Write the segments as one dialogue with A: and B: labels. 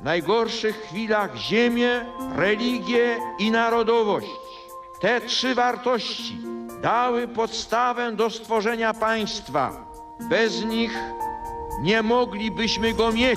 A: najgorszych chwilach ziemię, religię i narodowość. Te trzy wartości dały podstawę do stworzenia państwa. Bez nich nie moglibyśmy go mieć.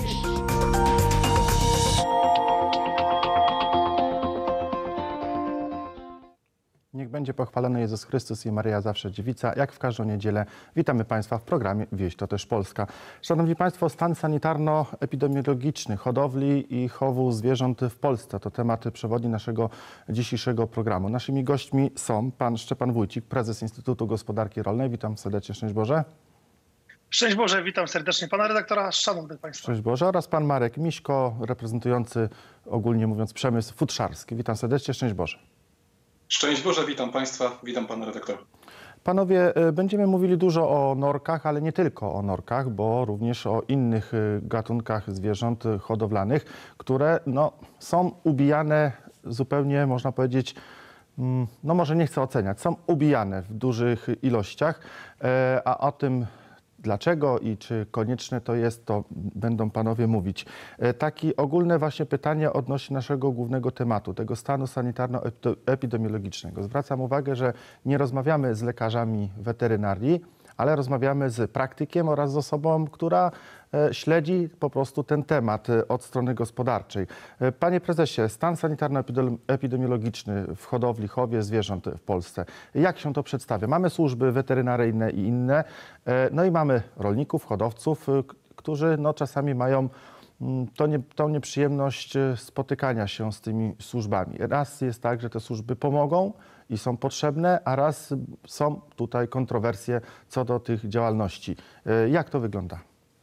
B: Niech będzie pochwalony Jezus Chrystus i Maryja zawsze dziewica. Jak w każdą niedzielę witamy Państwa w programie Wieść to też Polska. Szanowni Państwo, stan sanitarno-epidemiologiczny hodowli i chowu zwierząt w Polsce to temat przewodni naszego dzisiejszego programu. Naszymi gośćmi są pan Szczepan Wójcik, prezes Instytutu Gospodarki Rolnej. Witam serdecznie, szczęść Boże.
C: Szczęść Boże, witam serdecznie pana redaktora, szanownych państwa.
B: Szczęść Boże. Oraz pan Marek Miśko, reprezentujący, ogólnie mówiąc, przemysł futrzarski. Witam serdecznie, szczęść Boże.
D: Szczęść Boże, witam Państwa, witam Pana redaktora.
B: Panowie, będziemy mówili dużo o norkach, ale nie tylko o norkach, bo również o innych gatunkach zwierząt hodowlanych, które są ubijane zupełnie, można powiedzieć, może nie chcę oceniać, są ubijane w dużych ilościach, a o tym dlaczego i czy konieczne to jest, to będą panowie mówić. Takie ogólne właśnie pytanie odnośnie naszego głównego tematu, tego stanu sanitarno-epidemiologicznego. Zwracam uwagę, że nie rozmawiamy z lekarzami weterynarii, ale rozmawiamy z praktykiem oraz z osobą, która śledzi po prostu ten temat od strony gospodarczej. Panie prezesie, stan sanitarno-epidemiologiczny w hodowli, chowie zwierząt w Polsce. Jak się to przedstawia? Mamy służby weterynaryjne i inne, no i mamy rolników, hodowców, którzy czasami mają tą nieprzyjemność spotykania się z tymi służbami. Raz jest tak, że te służby pomogą i są potrzebne, a raz są tutaj kontrowersje co do tych działalności. Jak to wygląda?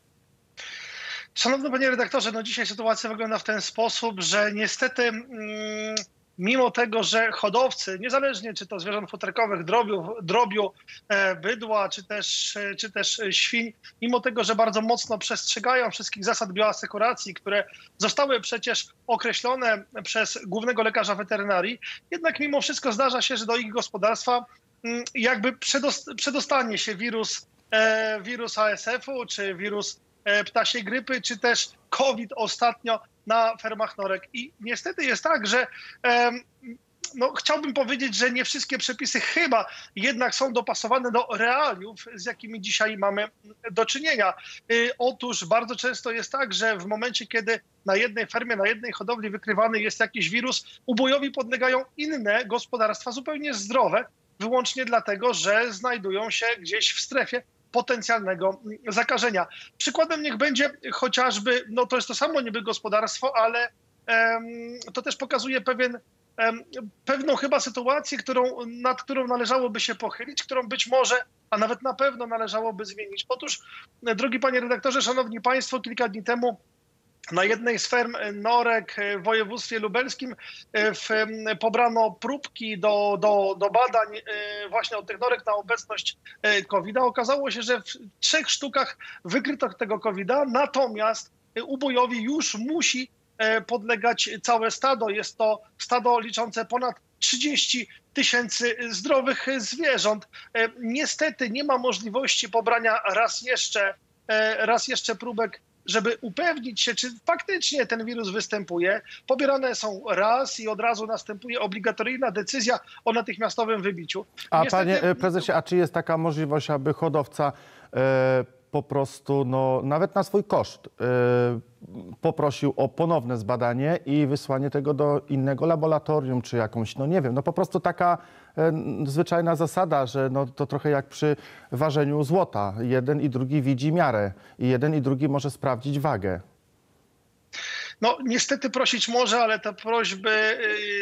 C: Szanowny panie redaktorze, dzisiaj sytuacja wygląda w ten sposób, że niestety mimo tego, że hodowcy, niezależnie czy to zwierząt futerkowych, drobiu, bydła, czy też świń, mimo tego, że bardzo mocno przestrzegają wszystkich zasad bioasekuracji, które zostały przecież określone przez głównego lekarza weterynarii, jednak mimo wszystko zdarza się, że do ich gospodarstwa jakby przedostanie się wirus ASF-u, czy wirus ptasiej grypy, czy też COVID ostatnio na fermach norek. I niestety jest tak, że chciałbym powiedzieć, że nie wszystkie przepisy chyba jednak są dopasowane do realiów, z jakimi dzisiaj mamy do czynienia. Otóż bardzo często jest tak, że w momencie, kiedy na jednej fermie, na jednej hodowli wykrywany jest jakiś wirus, ubojowi podlegają inne gospodarstwa zupełnie zdrowe, wyłącznie dlatego, że znajdują się gdzieś w strefie potencjalnego zakażenia. Przykładem niech będzie chociażby, to jest to samo niby gospodarstwo, ale to też pokazuje pewną chyba sytuację, nad którą należałoby się pochylić, którą być może, a nawet na pewno należałoby zmienić. Otóż, drogi panie redaktorze, szanowni państwo, kilka dni temu na jednej z ferm norek w województwie lubelskim pobrano próbki do badań właśnie od tych norek na obecność COVID-a. Okazało się, że w 3 sztukach wykryto tego COVID-a, natomiast ubojowi już musi podlegać całe stado. Jest to stado liczące ponad 30 000 zdrowych zwierząt. Niestety nie ma możliwości pobrania raz jeszcze próbek, żeby upewnić się, czy faktycznie ten wirus występuje. Pobierane są raz i od razu następuje obligatoryjna decyzja o natychmiastowym wybiciu.
B: A niestety, panie prezesie, a czy jest taka możliwość, aby hodowca po prostu nawet na swój koszt poprosił o ponowne zbadanie i wysłanie tego do innego laboratorium, czy jakąś, nie wiem, po prostu taka zwyczajna zasada, że to trochę jak przy ważeniu złota. Jeden i drugi widzi miarę i jeden i drugi może sprawdzić wagę.
C: Niestety prosić może, ale te prośby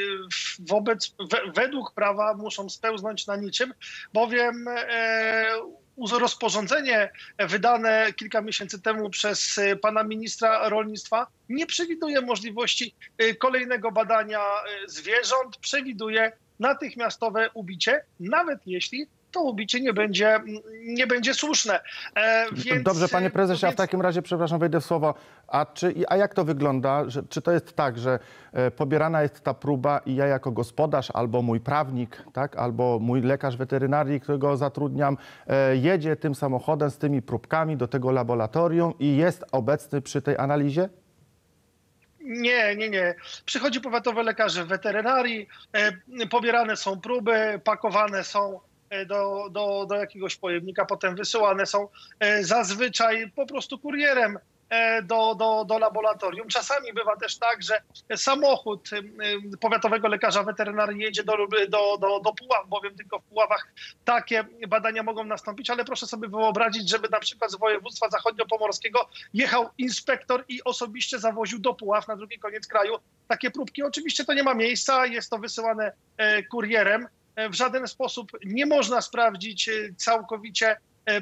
C: według prawa muszą spełznąć na niczym, bowiem rozporządzenie wydane kilka miesięcy temu przez pana ministra rolnictwa nie przewiduje możliwości kolejnego badania zwierząt, przewiduje natychmiastowe ubicie, nawet jeśli to ubicie nie będzie słuszne.
B: Dobrze, panie prezesie, a w takim razie, przepraszam, wejdę w słowo, a jak to wygląda? Czy to jest tak, że pobierana jest ta próba i ja jako gospodarz albo mój prawnik, tak, albo mój lekarz weterynarii, którego zatrudniam, jedzie tym samochodem z tymi próbkami do tego laboratorium i jest obecny przy tej analizie?
C: Nie. Przychodzi powiatowy lekarz weterynarii, pobierane są próby, pakowane są do jakiegoś pojemnika, potem wysyłane są zazwyczaj po prostu kurierem do laboratorium. Czasami bywa też tak, że samochód powiatowego lekarza weterynarii jedzie do Puław, bowiem tylko w Puławach takie badania mogą nastąpić, ale proszę sobie wyobrazić, żeby na przykład z województwa zachodniopomorskiego jechał inspektor i osobiście zawoził do Puław na drugi koniec kraju takie próbki. Oczywiście to nie ma miejsca, jest to wysyłane kurierem. W żaden sposób nie można sprawdzić całkowicie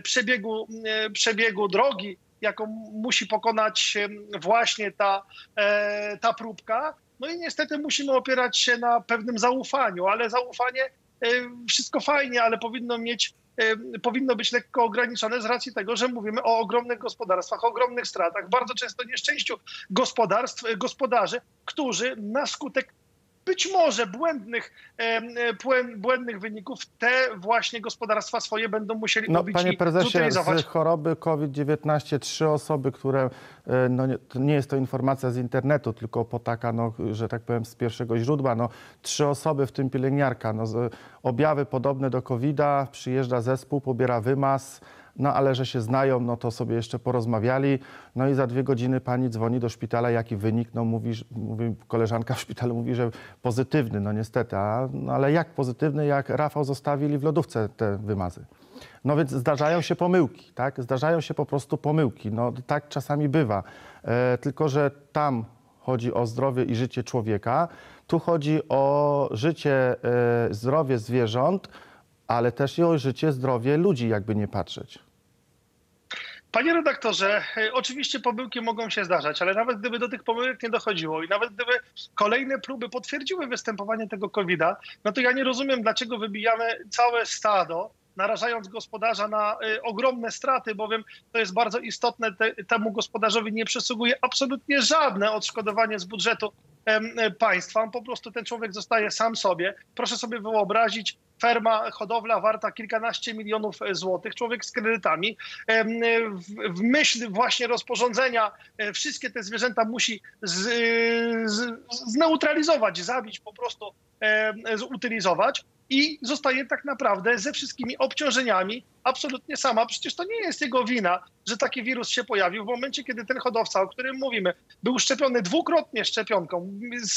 C: przebiegu drogi, jaką musi pokonać właśnie ta próbka. No i niestety musimy opierać się na pewnym zaufaniu, ale zaufanie, wszystko fajnie, ale powinno być lekko ograniczone z racji tego, że mówimy o ogromnych gospodarstwach, o ogromnych stratach, bardzo często nieszczęściu gospodarzy, którzy na skutek być może błędnych wyników te właśnie gospodarstwa swoje będą musieli ubić
B: Panie
C: i
B: prezesie,
C: zutylizować.
B: z choroby COVID-19 3 osoby, które, nie jest to informacja z internetu, tylko potaka, że tak powiem, z pierwszego źródła, 3 osoby, w tym pielęgniarka, objawy podobne do COVID-a, przyjeżdża zespół, pobiera wymaz, ale że się znają, to sobie jeszcze porozmawiali. I za 2 godziny pani dzwoni do szpitala, jaki wynik? Mówi, koleżanka w szpitalu mówi, że pozytywny, niestety. Ale jak pozytywny, jak Rafał zostawili w lodówce te wymazy? Więc zdarzają się pomyłki, tak? Zdarzają się po prostu pomyłki. Tak czasami bywa. Tylko że tam chodzi o zdrowie i życie człowieka. Tu chodzi o życie, zdrowie zwierząt, ale też i o życie, zdrowie ludzi, jakby nie patrzeć.
C: Panie redaktorze, oczywiście pomyłki mogą się zdarzać, ale nawet gdyby do tych pomyłek nie dochodziło i nawet gdyby kolejne próby potwierdziły występowanie tego COVID-a, to ja nie rozumiem, dlaczego wybijamy całe stado, narażając gospodarza na ogromne straty, bowiem to jest bardzo istotne, temu gospodarzowi nie przysługuje absolutnie żadne odszkodowanie z budżetu państwa. Po prostu ten człowiek zostaje sam sobie. Proszę sobie wyobrazić, ferma, hodowla warta kilkanaście milionów złotych, człowiek z kredytami. W myśl właśnie rozporządzenia wszystkie te zwierzęta musi zneutralizować, zabić, po prostu zutylizować i zostaje tak naprawdę ze wszystkimi obciążeniami absolutnie sama. Przecież to nie jest jego wina, że taki wirus się pojawił. W momencie, kiedy ten hodowca, o którym mówimy, był szczepiony 2-krotnie szczepionką,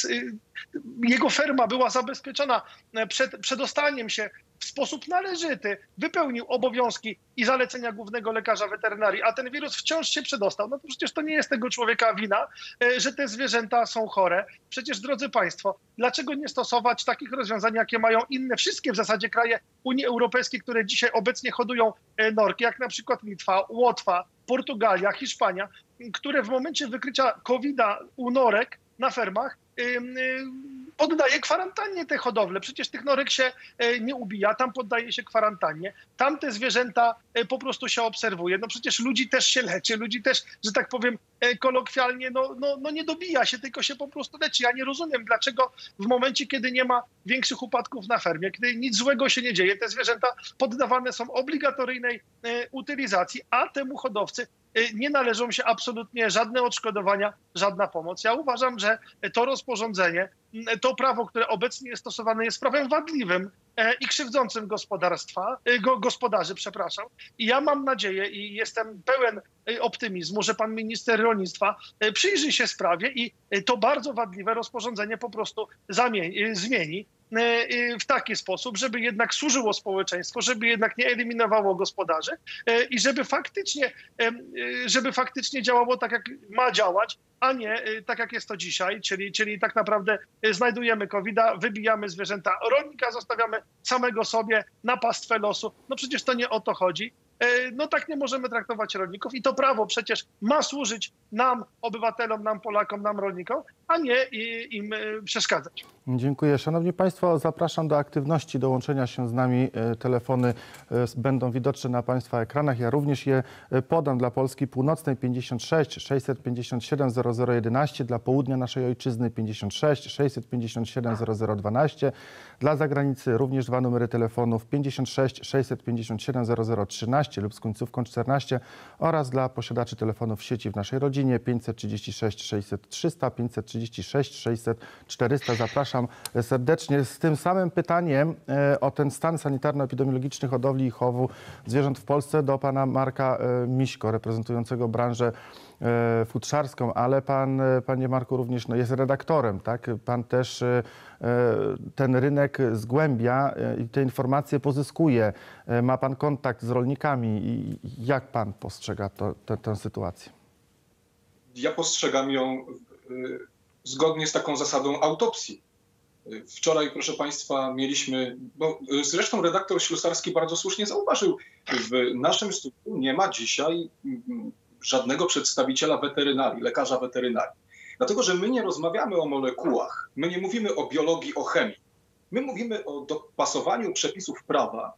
C: jego ferma była zabezpieczona przed przedostaniem się w sposób należyty, wypełnił obowiązki i zalecenia głównego lekarza weterynarii, a ten wirus wciąż się przedostał. To przecież to nie jest tego człowieka wina, że te zwierzęta są chore. Przecież, drodzy państwo, dlaczego nie stosować takich rozwiązań, jakie mają inne, wszystkie w zasadzie kraje Unii Europejskiej, które dzisiaj obecnie hodują norki, jak na przykład Litwa, Łotwa, Portugalia, Hiszpania, które w momencie wykrycia COVID-a u norek na fermach poddaje kwarantannie te hodowle. Przecież tych norek się nie ubija, tam poddaje się kwarantannie, tam te zwierzęta po prostu się obserwuje. Przecież ludzi też się leczy, ludzi też, że tak powiem kolokwialnie, nie dobija się, tylko się po prostu leczy. Ja nie rozumiem, dlaczego w momencie, kiedy nie ma większych upadków na fermie, kiedy nic złego się nie dzieje, te zwierzęta poddawane są obligatoryjnej utylizacji, a temu hodowcy nie należą się absolutnie żadne odszkodowania, żadna pomoc. Ja uważam, że to rozporządzenie, to prawo, które obecnie jest stosowane, jest prawem wadliwym i krzywdzącym gospodarzy. I ja mam nadzieję i jestem pełen optymizmu, że pan minister rolnictwa przyjrzy się sprawie i to bardzo wadliwe rozporządzenie po prostu zmieni w taki sposób, żeby jednak służyło społeczeństwu, żeby jednak nie eliminowało gospodarzy i żeby faktycznie działało tak, jak ma działać, a nie tak, jak jest to dzisiaj, czyli tak naprawdę znajdujemy COVID-a, wybijamy zwierzęta, rolnika zostawiamy samego sobie na pastwę losu. Przecież to nie o to chodzi. Tak nie możemy traktować rolników i to prawo przecież ma służyć nam, obywatelom, nam Polakom, nam rolnikom, a nie im przeszkadzać.
B: Dziękuję. Szanowni Państwo, zapraszam do aktywności, dołączenia się z nami. Telefony będą widoczne na Państwa ekranach. Ja również je podam. Dla Polski Północnej 56 657 0011, dla południa naszej ojczyzny 56 657 0012, dla zagranicy również 2 numery telefonów 56 657 0013 lub z końcówką 14 oraz dla posiadaczy telefonów w sieci w naszej rodzinie 536 600 300, 536 36 600 400. Zapraszam serdecznie z tym samym pytaniem o ten stan sanitarno-epidemiologiczny hodowli i chowu zwierząt w Polsce do pana Marka Miśko, reprezentującego branżę futrzarską, ale pan, panie Marku, również jest redaktorem, tak? Pan też ten rynek zgłębia i te informacje pozyskuje. Ma pan kontakt z rolnikami i jak pan postrzega tę sytuację?
D: Ja postrzegam ją zgodnie z taką zasadą autopsji. Wczoraj, proszę państwa, mieliśmy, bo zresztą redaktor Ślusarski bardzo słusznie zauważył, w naszym studiu nie ma dzisiaj żadnego przedstawiciela weterynarii, lekarza weterynarii. Dlatego, że my nie rozmawiamy o molekułach, my nie mówimy o biologii, o chemii. My mówimy o dopasowaniu przepisów prawa,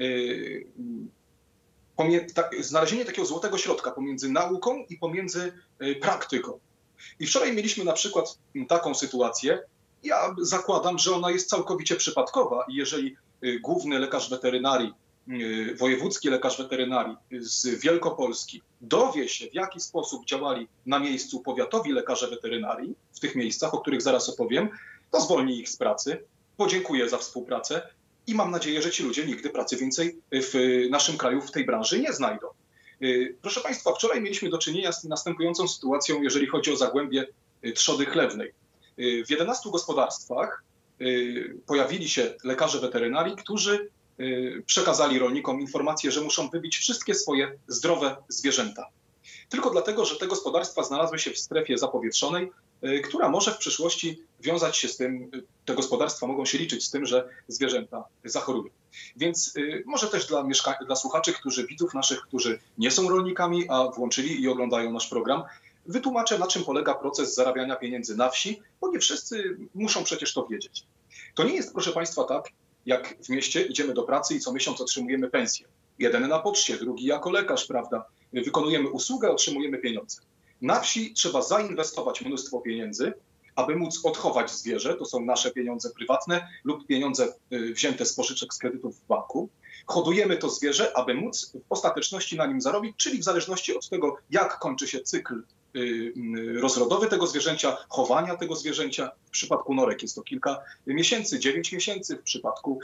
D: znalezienie takiego złotego środka pomiędzy nauką i pomiędzy praktyką. I wczoraj mieliśmy na przykład taką sytuację, ja zakładam, że ona jest całkowicie przypadkowa i jeżeli główny lekarz weterynarii, wojewódzki lekarz weterynarii z Wielkopolski dowie się, w jaki sposób działali na miejscu powiatowi lekarze weterynarii w tych miejscach, o których zaraz opowiem, to zwolni ich z pracy, podziękuję za współpracę i mam nadzieję, że ci ludzie nigdy pracy więcej w naszym kraju w tej branży nie znajdą. Proszę państwa, wczoraj mieliśmy do czynienia z następującą sytuacją, jeżeli chodzi o zagłębie trzody chlewnej. W 11 gospodarstwach pojawili się lekarze weterynarii, którzy przekazali rolnikom informację, że muszą wybić wszystkie swoje zdrowe zwierzęta. Tylko dlatego, że te gospodarstwa znalazły się w strefie zapowietrzonej, która może w przyszłości wiązać się z tym, te gospodarstwa mogą się liczyć z tym, że zwierzęta zachorują. Więc może też dla słuchaczy, widzów naszych, którzy nie są rolnikami, a włączyli i oglądają nasz program, wytłumaczę, na czym polega proces zarabiania pieniędzy na wsi, bo nie wszyscy muszą przecież to wiedzieć. To nie jest, proszę państwa, tak, jak w mieście idziemy do pracy i co miesiąc otrzymujemy pensję. Jeden na poczcie, drugi jako lekarz, prawda? Wykonujemy usługę, otrzymujemy pieniądze. Na wsi trzeba zainwestować mnóstwo pieniędzy, aby móc odchować zwierzę, to są nasze pieniądze prywatne lub pieniądze wzięte z pożyczek, z kredytów w banku. Hodujemy to zwierzę, aby móc w ostateczności na nim zarobić, czyli w zależności od tego, jak kończy się cykl rozrodowy tego zwierzęcia, chowania tego zwierzęcia. W przypadku norek jest to kilka miesięcy, 9 miesięcy. W przypadku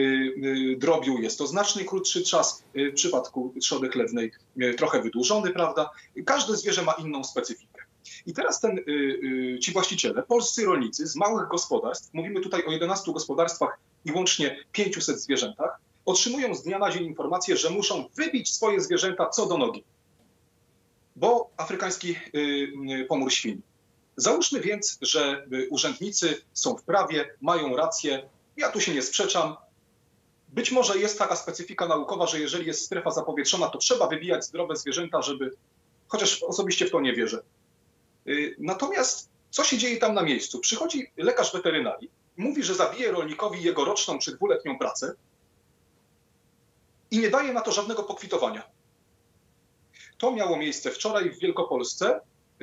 D: drobiu jest to znacznie krótszy czas. W przypadku trzody chlewnej trochę wydłużony, prawda? Każde zwierzę ma inną specyfikę. I teraz ci właściciele, polscy rolnicy z małych gospodarstw, mówimy tutaj o 11 gospodarstwach i łącznie 500 zwierzętach, otrzymują z dnia na dzień informację, że muszą wybić swoje zwierzęta co do nogi, bo afrykański pomór świń. Załóżmy więc, że urzędnicy są w prawie, mają rację, ja tu się nie sprzeczam. Być może jest taka specyfika naukowa, że jeżeli jest strefa zapowietrzona, to trzeba wybijać zdrowe zwierzęta, chociaż osobiście w to nie wierzę. Natomiast co się dzieje tam na miejscu? Przychodzi lekarz weterynarii, mówi, że zabije rolnikowi jego roczną czy 2-letnią pracę i nie daje na to żadnego pokwitowania. To miało miejsce wczoraj w Wielkopolsce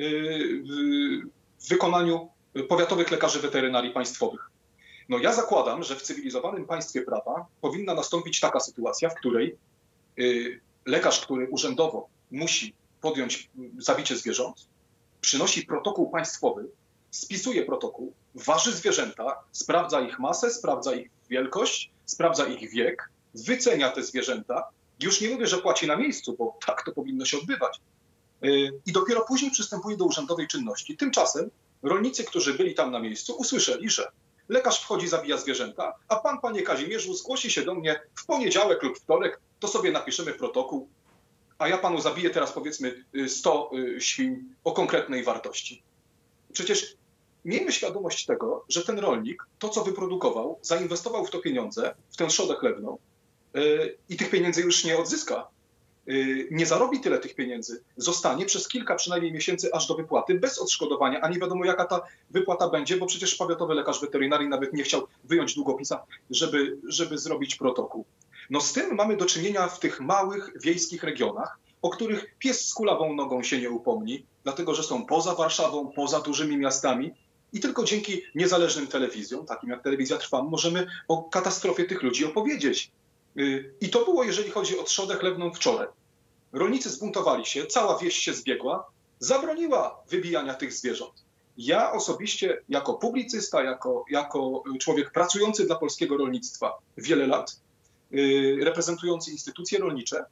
D: w wykonaniu powiatowych lekarzy weterynarii państwowych. No ja zakładam, że w cywilizowanym państwie prawa powinna nastąpić taka sytuacja, w której lekarz, który urzędowo musi podjąć zabicie zwierząt, przynosi protokół państwowy, spisuje protokół, waży zwierzęta, sprawdza ich masę, sprawdza ich wielkość, sprawdza ich wiek, wycenia te zwierzęta. Już nie mówię, że płaci na miejscu, bo tak to powinno się odbywać. I dopiero później przystępuje do urzędowej czynności. Tymczasem rolnicy, którzy byli tam na miejscu, usłyszeli, że lekarz wchodzi, zabija zwierzęta, a pan, panie Kazimierzu, zgłosi się do mnie w poniedziałek lub wtorek, to sobie napiszemy protokół, a ja panu zabiję teraz powiedzmy 100 świń o konkretnej wartości. Przecież miejmy świadomość tego, że ten rolnik to, co wyprodukował, zainwestował w to pieniądze, w tę trzodę chlewną i tych pieniędzy już nie odzyska. Nie zarobi tyle tych pieniędzy. Zostanie przez kilka przynajmniej miesięcy aż do wypłaty bez odszkodowania, a nie wiadomo jaka ta wypłata będzie, bo przecież powiatowy lekarz weterynarii nawet nie chciał wyjąć długopisa, żeby zrobić protokół. No z tym mamy do czynienia w tych małych wiejskich regionach, o których pies z kulawą nogą się nie upomni, dlatego że są poza Warszawą, poza dużymi miastami i tylko dzięki niezależnym telewizjom, takim jak Telewizja Trwam, możemy o katastrofie tych ludzi opowiedzieć. I to było, jeżeli chodzi o trzodę chlewną wczoraj. Rolnicy zbuntowali się, cała wieś się zbiegła, zabroniła wybijania tych zwierząt. Ja osobiście jako publicysta, jako człowiek pracujący dla polskiego rolnictwa wiele lat, reprezentujący instytucje rolnicze,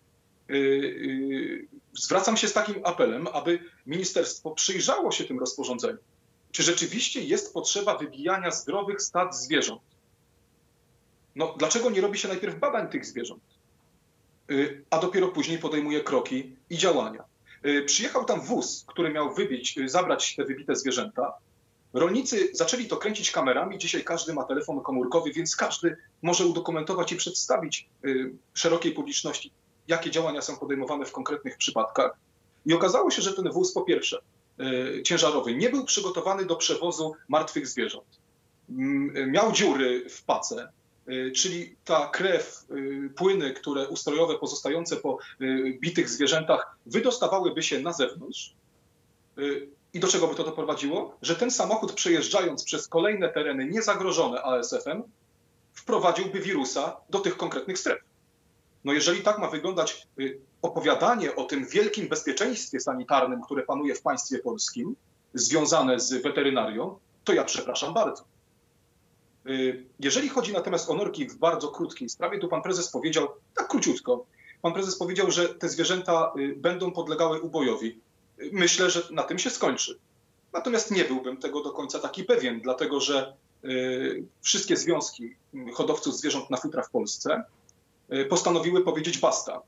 D: zwracam się z takim apelem, aby ministerstwo przyjrzało się tym rozporządzeniu. Czy rzeczywiście jest potrzeba wybijania zdrowych stad zwierząt? No, dlaczego nie robi się najpierw badań tych zwierząt, a dopiero później podejmuje kroki i działania? Przyjechał tam wóz, który miał zabrać te wybite zwierzęta. Rolnicy zaczęli to kręcić kamerami. Dzisiaj każdy ma telefon komórkowy, więc każdy może udokumentować i przedstawić szerokiej publiczności, jakie działania są podejmowane w konkretnych przypadkach. I okazało się, że ten wóz, po pierwsze, ciężarowy, nie był przygotowany do przewozu martwych zwierząt. Miał dziury w pace, czyli ta krew, płyny, które ustrojowe pozostające po bitych zwierzętach wydostawałyby się na zewnątrz. I do czego by to doprowadziło? Że ten samochód, przejeżdżając przez kolejne tereny niezagrożone ASF-em, wprowadziłby wirusa do tych konkretnych stref. No jeżeli tak ma wyglądać opowiadanie o tym wielkim bezpieczeństwie sanitarnym, które panuje w państwie polskim, związane z weterynarią, to ja przepraszam bardzo. Jeżeli chodzi natomiast o norki w bardzo krótkiej sprawie, to pan prezes powiedział, tak króciutko, pan prezes powiedział, że te zwierzęta będą podlegały ubojowi. Myślę, że na tym się skończy. Natomiast nie byłbym tego do końca taki pewien, dlatego że wszystkie związki hodowców zwierząt na futra w Polsce postanowiły powiedzieć basta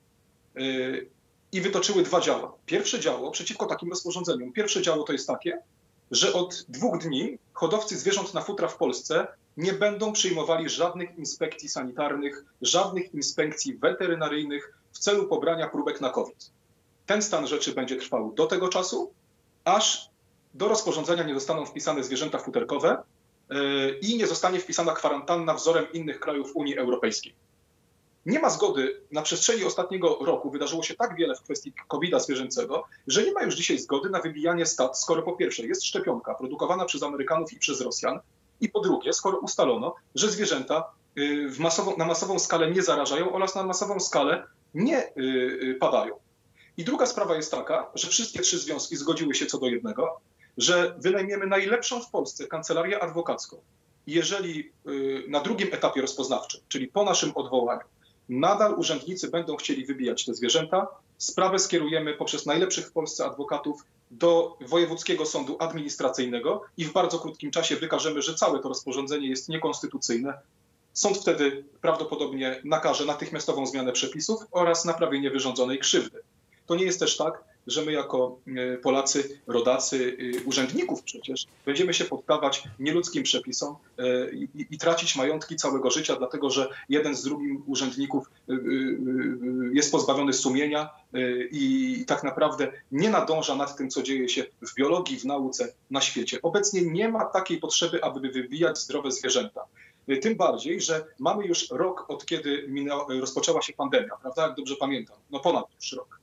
D: i wytoczyły 2 działa. Pierwsze działo przeciwko takim rozporządzeniom. Pierwsze działo to jest takie, że od 2 dni hodowcy zwierząt na futra w Polsce nie będą przyjmowali żadnych inspekcji sanitarnych, żadnych inspekcji weterynaryjnych w celu pobrania próbek na COVID. Ten stan rzeczy będzie trwał do tego czasu, aż do rozporządzenia nie zostaną wpisane zwierzęta futerkowe i nie zostanie wpisana kwarantanna wzorem innych krajów Unii Europejskiej. Nie ma zgody, na przestrzeni ostatniego roku wydarzyło się tak wiele w kwestii COVID-a zwierzęcego, że nie ma już dzisiaj zgody na wybijanie stad, skoro po pierwsze jest szczepionka produkowana przez Amerykanów i przez Rosjan i po drugie, skoro ustalono, że zwierzęta na masową skalę nie zarażają oraz na masową skalę nie padają. I druga sprawa jest taka, że wszystkie 3 związki zgodziły się co do jednego, że wynajmiemy najlepszą w Polsce kancelarię adwokacką. Jeżeli na drugim etapie rozpoznawczym, czyli po naszym odwołaniu, nadal urzędnicy będą chcieli wybijać te zwierzęta, sprawę skierujemy poprzez najlepszych w Polsce adwokatów do Wojewódzkiego Sądu Administracyjnego i w bardzo krótkim czasie wykażemy, że całe to rozporządzenie jest niekonstytucyjne. Sąd wtedy prawdopodobnie nakaże natychmiastową zmianę przepisów oraz naprawienie wyrządzonej krzywdy. To nie jest też tak, że my jako Polacy, rodacy, urzędników przecież będziemy się poddawać nieludzkim przepisom i tracić majątki całego życia, dlatego że jeden z drugim urzędników jest pozbawiony sumienia i tak naprawdę nie nadąża nad tym, co dzieje się w biologii, w nauce na świecie. Obecnie nie ma takiej potrzeby, aby wybijać zdrowe zwierzęta. Tym bardziej, że mamy już rok, od kiedy rozpoczęła się pandemia, prawda? Jak dobrze pamiętam, no ponad już rok.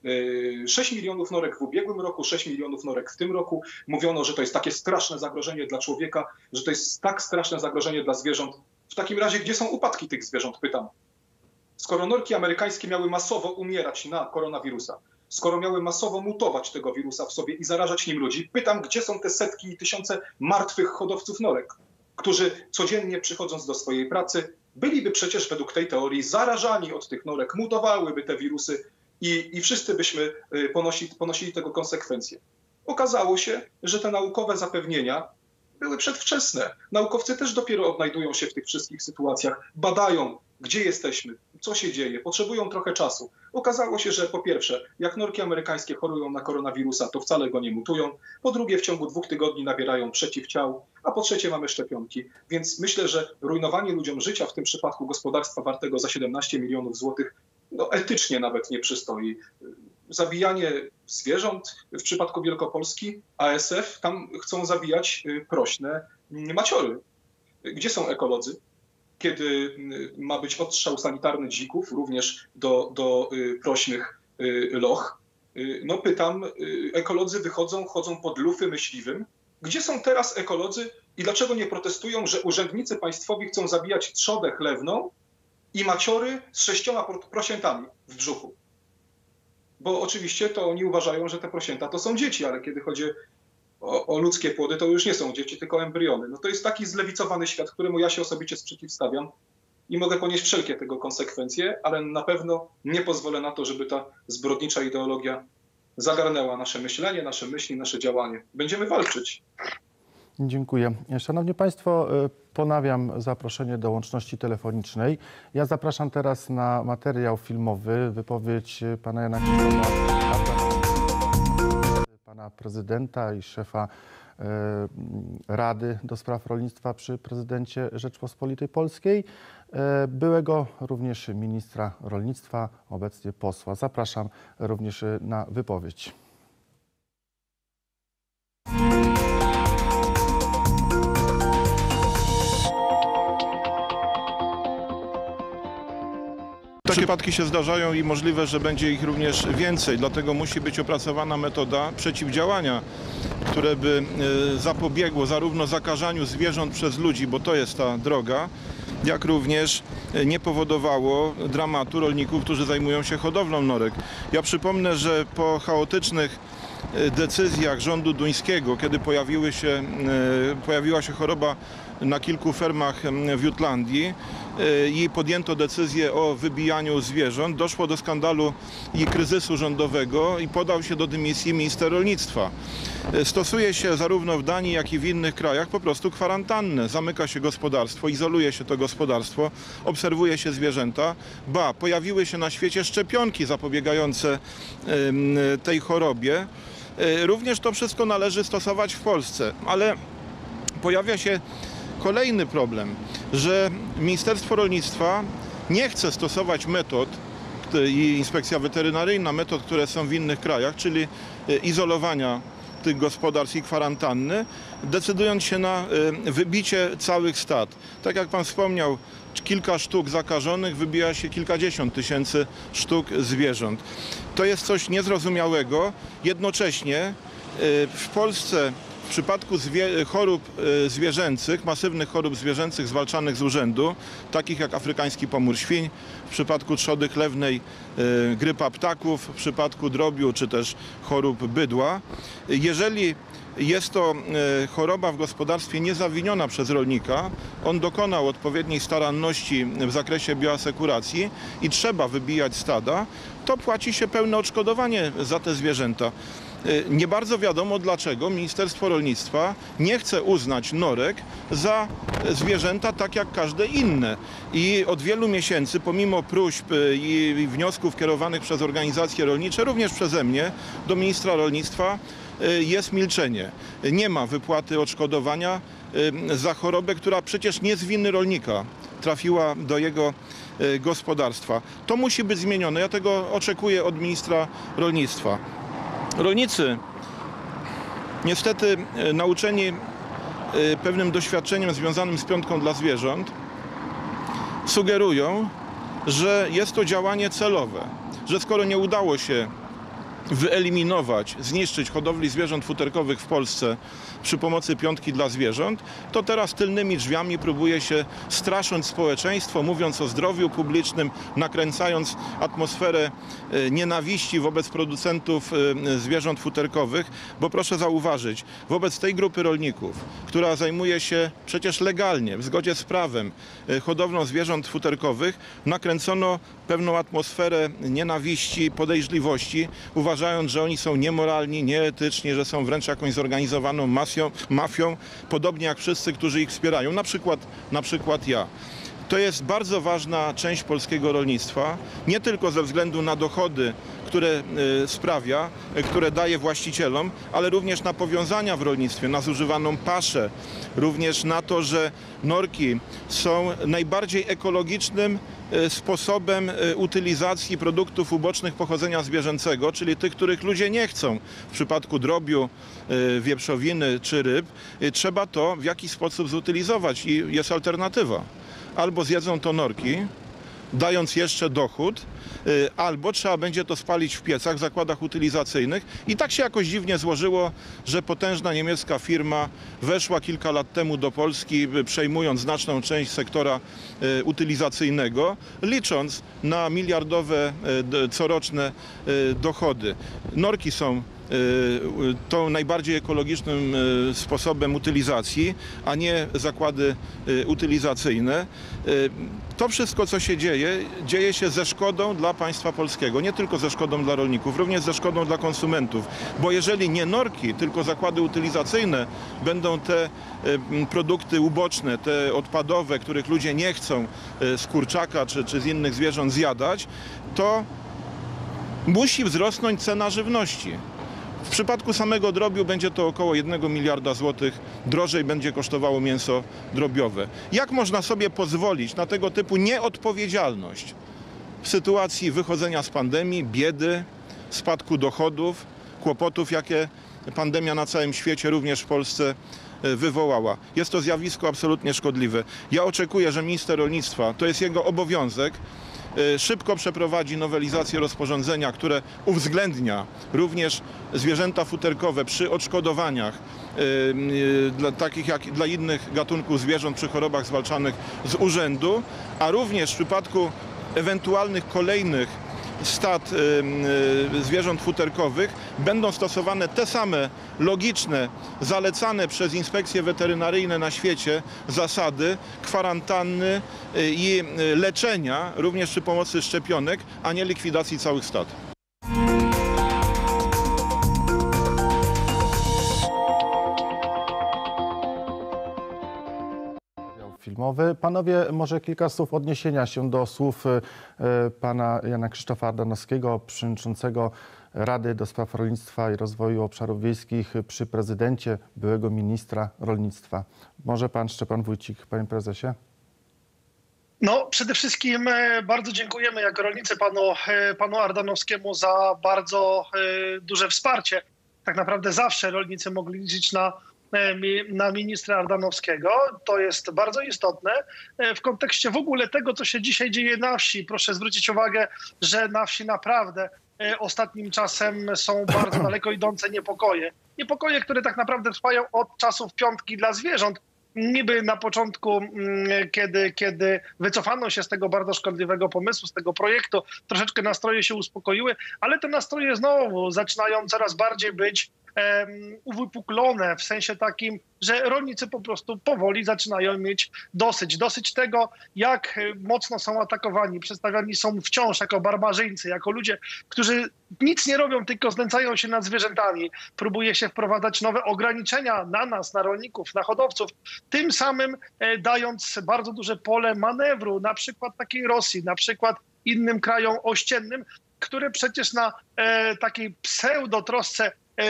D: 6 milionów norek w ubiegłym roku, 6 milionów norek w tym roku. Mówiono, że to jest takie straszne zagrożenie dla człowieka, że to jest tak straszne zagrożenie dla zwierząt. W takim razie, gdzie są upadki tych zwierząt, pytam. Skoro norki amerykańskie miały masowo umierać na koronawirusa, skoro miały masowo mutować tego wirusa w sobie i zarażać nim ludzi, pytam, gdzie są te setki i tysiące martwych hodowców norek, którzy codziennie przychodząc do swojej pracy byliby przecież według tej teorii zarażani od tych norek, mutowałyby te wirusy, i wszyscy byśmy ponosili tego konsekwencje. Okazało się, że te naukowe zapewnienia były przedwczesne. Naukowcy też dopiero odnajdują się w tych wszystkich sytuacjach, badają, gdzie jesteśmy, co się dzieje, potrzebują trochę czasu. Okazało się, że po pierwsze, jak norki amerykańskie chorują na koronawirusa, to wcale go nie mutują. Po drugie, w ciągu 2 tygodni nabierają przeciwciał, a po trzecie mamy szczepionki. Więc myślę, że rujnowanie ludziom życia, w tym przypadku gospodarstwa wartego za 17 milionów złotych, no etycznie nawet nie przystoi. Zabijanie zwierząt w przypadku Wielkopolski, ASF, tam chcą zabijać prośne maciory. Gdzie są ekolodzy? Kiedy ma być odstrzał sanitarny dzików, również do prośnych loch. No pytam, ekolodzy chodzą pod lufy myśliwym. Gdzie są teraz ekolodzy i dlaczego nie protestują, że urzędnicy państwowi chcą zabijać trzodę chlewną i maciory z 6 prosiętami w brzuchu? Bo oczywiście to oni uważają, że te prosięta to są dzieci, ale kiedy chodzi o ludzkie płody, to już nie są dzieci, tylko embriony. No to jest taki zlewicowany świat, któremu ja się osobiście przeciwstawiam i mogę ponieść wszelkie tego konsekwencje, ale na pewno nie pozwolę na to, żeby ta zbrodnicza ideologia zagarnęła nasze myślenie, nasze myśli, nasze działanie. Będziemy walczyć.
B: Dziękuję. Szanowni Państwo, ponawiam zaproszenie do łączności telefonicznej. Ja zapraszam teraz na materiał filmowy, wypowiedź pana Jana Krzysztofa, pana prezydenta i szefa Rady do Spraw Rolnictwa przy prezydencie Rzeczpospolitej Polskiej, byłego również ministra rolnictwa, obecnie posła. Zapraszam również na wypowiedź.
E: Takie przypadki się zdarzają i możliwe, że będzie ich również więcej. Dlatego musi być opracowana metoda przeciwdziałania, które by zapobiegło zarówno zakażaniu zwierząt przez ludzi, bo to jest ta droga, jak również nie powodowało dramatu rolników, którzy zajmują się hodowlą norek. Ja przypomnę, że po chaotycznych decyzjach rządu duńskiego, kiedy pojawiła się choroba na kilku fermach w Jutlandii i podjęto decyzję o wybijaniu zwierząt, doszło do skandalu i kryzysu rządowego i podał się do dymisji minister rolnictwa. Stosuje się zarówno w Danii, jak i w innych krajach po prostu kwarantannę. Zamyka się gospodarstwo, izoluje się to gospodarstwo, obserwuje się zwierzęta. Pojawiły się na świecie szczepionki zapobiegające tej chorobie. Również to wszystko należy stosować w Polsce, ale pojawia się kolejny problem, że Ministerstwo Rolnictwa nie chce stosować metod i Inspekcja Weterynaryjna, metod, które są w innych krajach, czyli izolowania tych gospodarstw i kwarantanny, decydując się na wybicie całych stad. Tak jak pan wspomniał, kilka sztuk zakażonych wybija się kilkadziesiąt tysięcy sztuk zwierząt. To jest coś niezrozumiałego. Jednocześnie w Polsce w przypadku chorób zwierzęcych, masywnych chorób zwierzęcych zwalczanych z urzędu, takich jak afrykański pomór świń, w przypadku trzody chlewnej grypa ptaków, w przypadku drobiu czy też chorób bydła, jeżeli jest to choroba w gospodarstwie niezawiniona przez rolnika, on dokonał odpowiedniej staranności w zakresie bioasekuracji i trzeba wybijać stada, to płaci się pełne odszkodowanie za te zwierzęta. Nie bardzo wiadomo, dlaczego Ministerstwo Rolnictwa nie chce uznać norek za zwierzęta tak jak każde inne. I od wielu miesięcy, pomimo próśb i wniosków kierowanych przez organizacje rolnicze, również przeze mnie, do ministra rolnictwa, jest milczenie. Nie ma wypłaty odszkodowania za chorobę, która przecież nie z winy rolnika trafiła do jego gospodarstwa. To musi być zmienione. Ja tego oczekuję od ministra rolnictwa. Rolnicy, niestety nauczeni pewnym doświadczeniem związanym z piątką dla zwierząt, sugerują, że jest to działanie celowe, że skoro nie udało się wyeliminować, zniszczyć hodowli zwierząt futerkowych w Polsce przy pomocy piątki dla zwierząt, to teraz tylnymi drzwiami próbuje się strasząc społeczeństwo, mówiąc o zdrowiu publicznym, nakręcając atmosferę nienawiści wobec producentów zwierząt futerkowych, bo proszę zauważyć, wobec tej grupy rolników, która zajmuje się przecież legalnie, w zgodzie z prawem, hodowlą zwierząt futerkowych, nakręcono pewną atmosferę nienawiści, podejrzliwości, uważając, że oni są niemoralni, nieetyczni, że są wręcz jakąś zorganizowaną mafią, podobnie jak wszyscy, którzy ich wspierają, na przykład ja. To jest bardzo ważna część polskiego rolnictwa, nie tylko ze względu na dochody, które sprawia, które daje właścicielom, ale również na powiązania w rolnictwie, na zużywaną paszę, również na to, że norki są najbardziej ekologicznym sposobem utylizacji produktów ubocznych pochodzenia zwierzęcego, czyli tych, których ludzie nie chcą. W przypadku drobiu, wieprzowiny czy ryb trzeba to w jakiś sposób zutylizować i jest alternatywa. Albo zjedzą to norki, dając jeszcze dochód, albo trzeba będzie to spalić w piecach, w zakładach utylizacyjnych. I tak się jakoś dziwnie złożyło, że potężna niemiecka firma weszła kilka lat temu do Polski, przejmując znaczną część sektora utylizacyjnego, licząc na miliardowe coroczne dochody. Norki są tą najbardziej ekologicznym sposobem utylizacji, a nie zakłady utylizacyjne. To wszystko, co się dzieje się ze szkodą dla państwa polskiego. Nie tylko ze szkodą dla rolników, również ze szkodą dla konsumentów. Bo jeżeli nie norki, tylko zakłady utylizacyjne będą te produkty uboczne, te odpadowe, których ludzie nie chcą z kurczaka czy z innych zwierząt zjadać, to musi wzrosnąć cena żywności. W przypadku samego drobiu będzie to około 1 miliarda złotych drożej będzie kosztowało mięso drobiowe. Jak można sobie pozwolić na tego typu nieodpowiedzialność w sytuacji wychodzenia z pandemii, biedy, spadku dochodów, kłopotów, jakie pandemia na całym świecie, również w Polsce wywołała? Jest to zjawisko absolutnie szkodliwe. Ja oczekuję, że minister rolnictwa, to jest jego obowiązek, szybko przeprowadzi nowelizację rozporządzenia, które uwzględnia również zwierzęta futerkowe przy odszkodowaniach takich jak dla innych gatunków zwierząt przy chorobach zwalczanych z urzędu, a również w przypadku ewentualnych kolejnych stad zwierząt futerkowych będą stosowane te same logiczne, zalecane przez inspekcje weterynaryjne na świecie zasady kwarantanny i leczenia, również przy pomocy szczepionek, a nie likwidacji całych stad.
B: Filmowy. Panowie, może kilka słów odniesienia się do słów pana Jana Krzysztofa Ardanowskiego, przewodniczącego Rady do Spraw Rolnictwa i Rozwoju Obszarów Wiejskich przy prezydencie, byłego ministra rolnictwa. Może pan Szczepan Wójcik, panie prezesie?
C: No, przede wszystkim bardzo dziękujemy jako rolnicy panu Ardanowskiemu za bardzo duże wsparcie. Tak naprawdę zawsze rolnicy mogli liczyć na ministra Ardanowskiego. To jest bardzo istotne w kontekście w ogóle tego, co się dzisiaj dzieje na wsi. Proszę zwrócić uwagę, że na wsi naprawdę ostatnim czasem są bardzo daleko idące niepokoje. Niepokoje, które tak naprawdę trwają od czasów piątki dla zwierząt. Niby na początku, kiedy wycofano się z tego bardzo szkodliwego pomysłu, z tego projektu, troszeczkę nastroje się uspokoiły, ale te nastroje znowu zaczynają coraz bardziej być uwypuklone w sensie takim, że rolnicy po prostu powoli zaczynają mieć dosyć tego, jak mocno są atakowani, przedstawiani są wciąż jako barbarzyńcy, jako ludzie, którzy nic nie robią, tylko znęcają się nad zwierzętami. Próbuje się wprowadzać nowe ograniczenia na nas, na rolników, na hodowców, tym samym dając bardzo duże pole manewru, na przykład takiej Rosji, na przykład innym krajom ościennym, które przecież na takiej pseudotrosce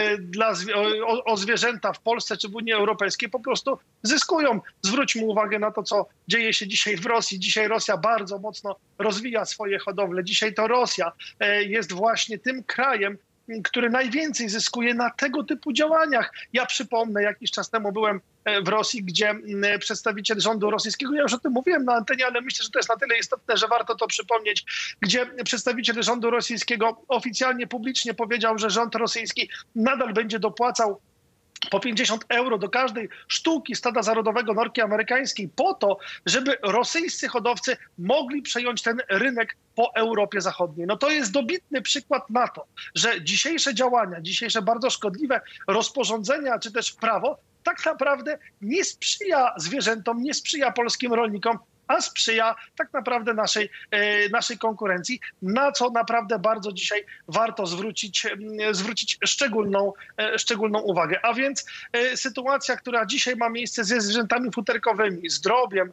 C: o zwierzęta w Polsce czy w Unii Europejskiej po prostu zyskują. Zwróćmy uwagę na to, co dzieje się dzisiaj w Rosji. Dzisiaj Rosja bardzo mocno rozwija swoje hodowle. Dzisiaj to Rosja jest właśnie tym krajem, który najwięcej zyskuje na tego typu działaniach. Ja przypomnę, jakiś czas temu byłem w Rosji, gdzie przedstawiciel rządu rosyjskiego, ja już o tym mówiłem na antenie, ale myślę, że to jest na tyle istotne, że warto to przypomnieć, gdzie przedstawiciel rządu rosyjskiego oficjalnie, publicznie powiedział, że rząd rosyjski nadal będzie dopłacał po 50 euro do każdej sztuki stada zarodowego norki amerykańskiej po to, żeby rosyjscy hodowcy mogli przejąć ten rynek po Europie Zachodniej. No to jest dobitny przykład na to, że dzisiejsze działania, dzisiejsze bardzo szkodliwe rozporządzenia czy też prawo tak naprawdę nie sprzyja zwierzętom, nie sprzyja polskim rolnikom, a sprzyja tak naprawdę naszej konkurencji, na co naprawdę bardzo dzisiaj warto zwrócić szczególną uwagę. A więc sytuacja, która dzisiaj ma miejsce ze zwierzętami futerkowymi, z drobiem,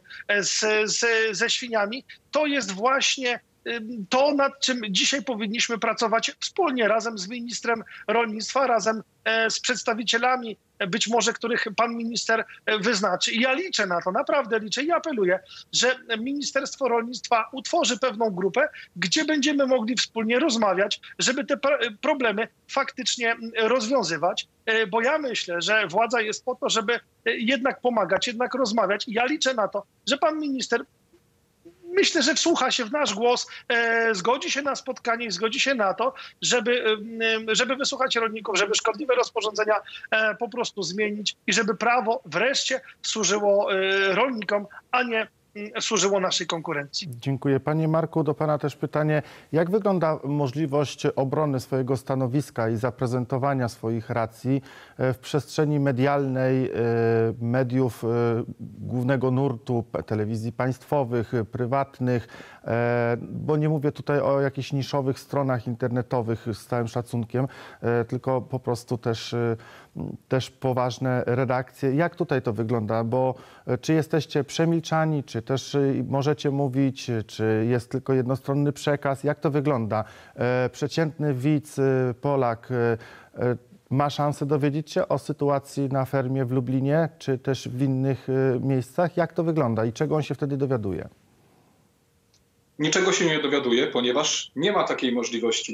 C: ze świniami, to jest właśnie to, nad czym dzisiaj powinniśmy pracować wspólnie, razem z ministrem rolnictwa, razem z przedstawicielami, być może których pan minister wyznaczy. I ja liczę na to, naprawdę liczę i apeluję, że Ministerstwo Rolnictwa utworzy pewną grupę, gdzie będziemy mogli wspólnie rozmawiać, żeby te problemy faktycznie rozwiązywać, bo ja myślę, że władza jest po to, żeby jednak pomagać, jednak rozmawiać. I ja liczę na to, że pan minister, myślę, że wsłucha się w nasz głos, zgodzi się na spotkanie i zgodzi się na to, żeby wysłuchać rolników, żeby szkodliwe rozporządzenia po prostu zmienić i żeby prawo wreszcie służyło rolnikom, a nie służyło naszej konkurencji.
B: Dziękuję. Panie Marku, do pana też pytanie. Jak wygląda możliwość obrony swojego stanowiska i zaprezentowania swoich racji w przestrzeni medialnej, mediów głównego nurtu, telewizji państwowych, prywatnych, bo nie mówię tutaj o jakichś niszowych stronach internetowych z całym szacunkiem, tylko po prostu też poważne redakcje. Jak tutaj to wygląda? Bo czy jesteście przemilczani, czy też możecie mówić, czy jest tylko jednostronny przekaz? Jak to wygląda? Przeciętny widz, Polak ma szansę dowiedzieć się o sytuacji na fermie w Lublinie, czy też w innych miejscach? Jak to wygląda i czego on się wtedy dowiaduje?
D: Niczego się nie dowiaduje, ponieważ nie ma takiej możliwości.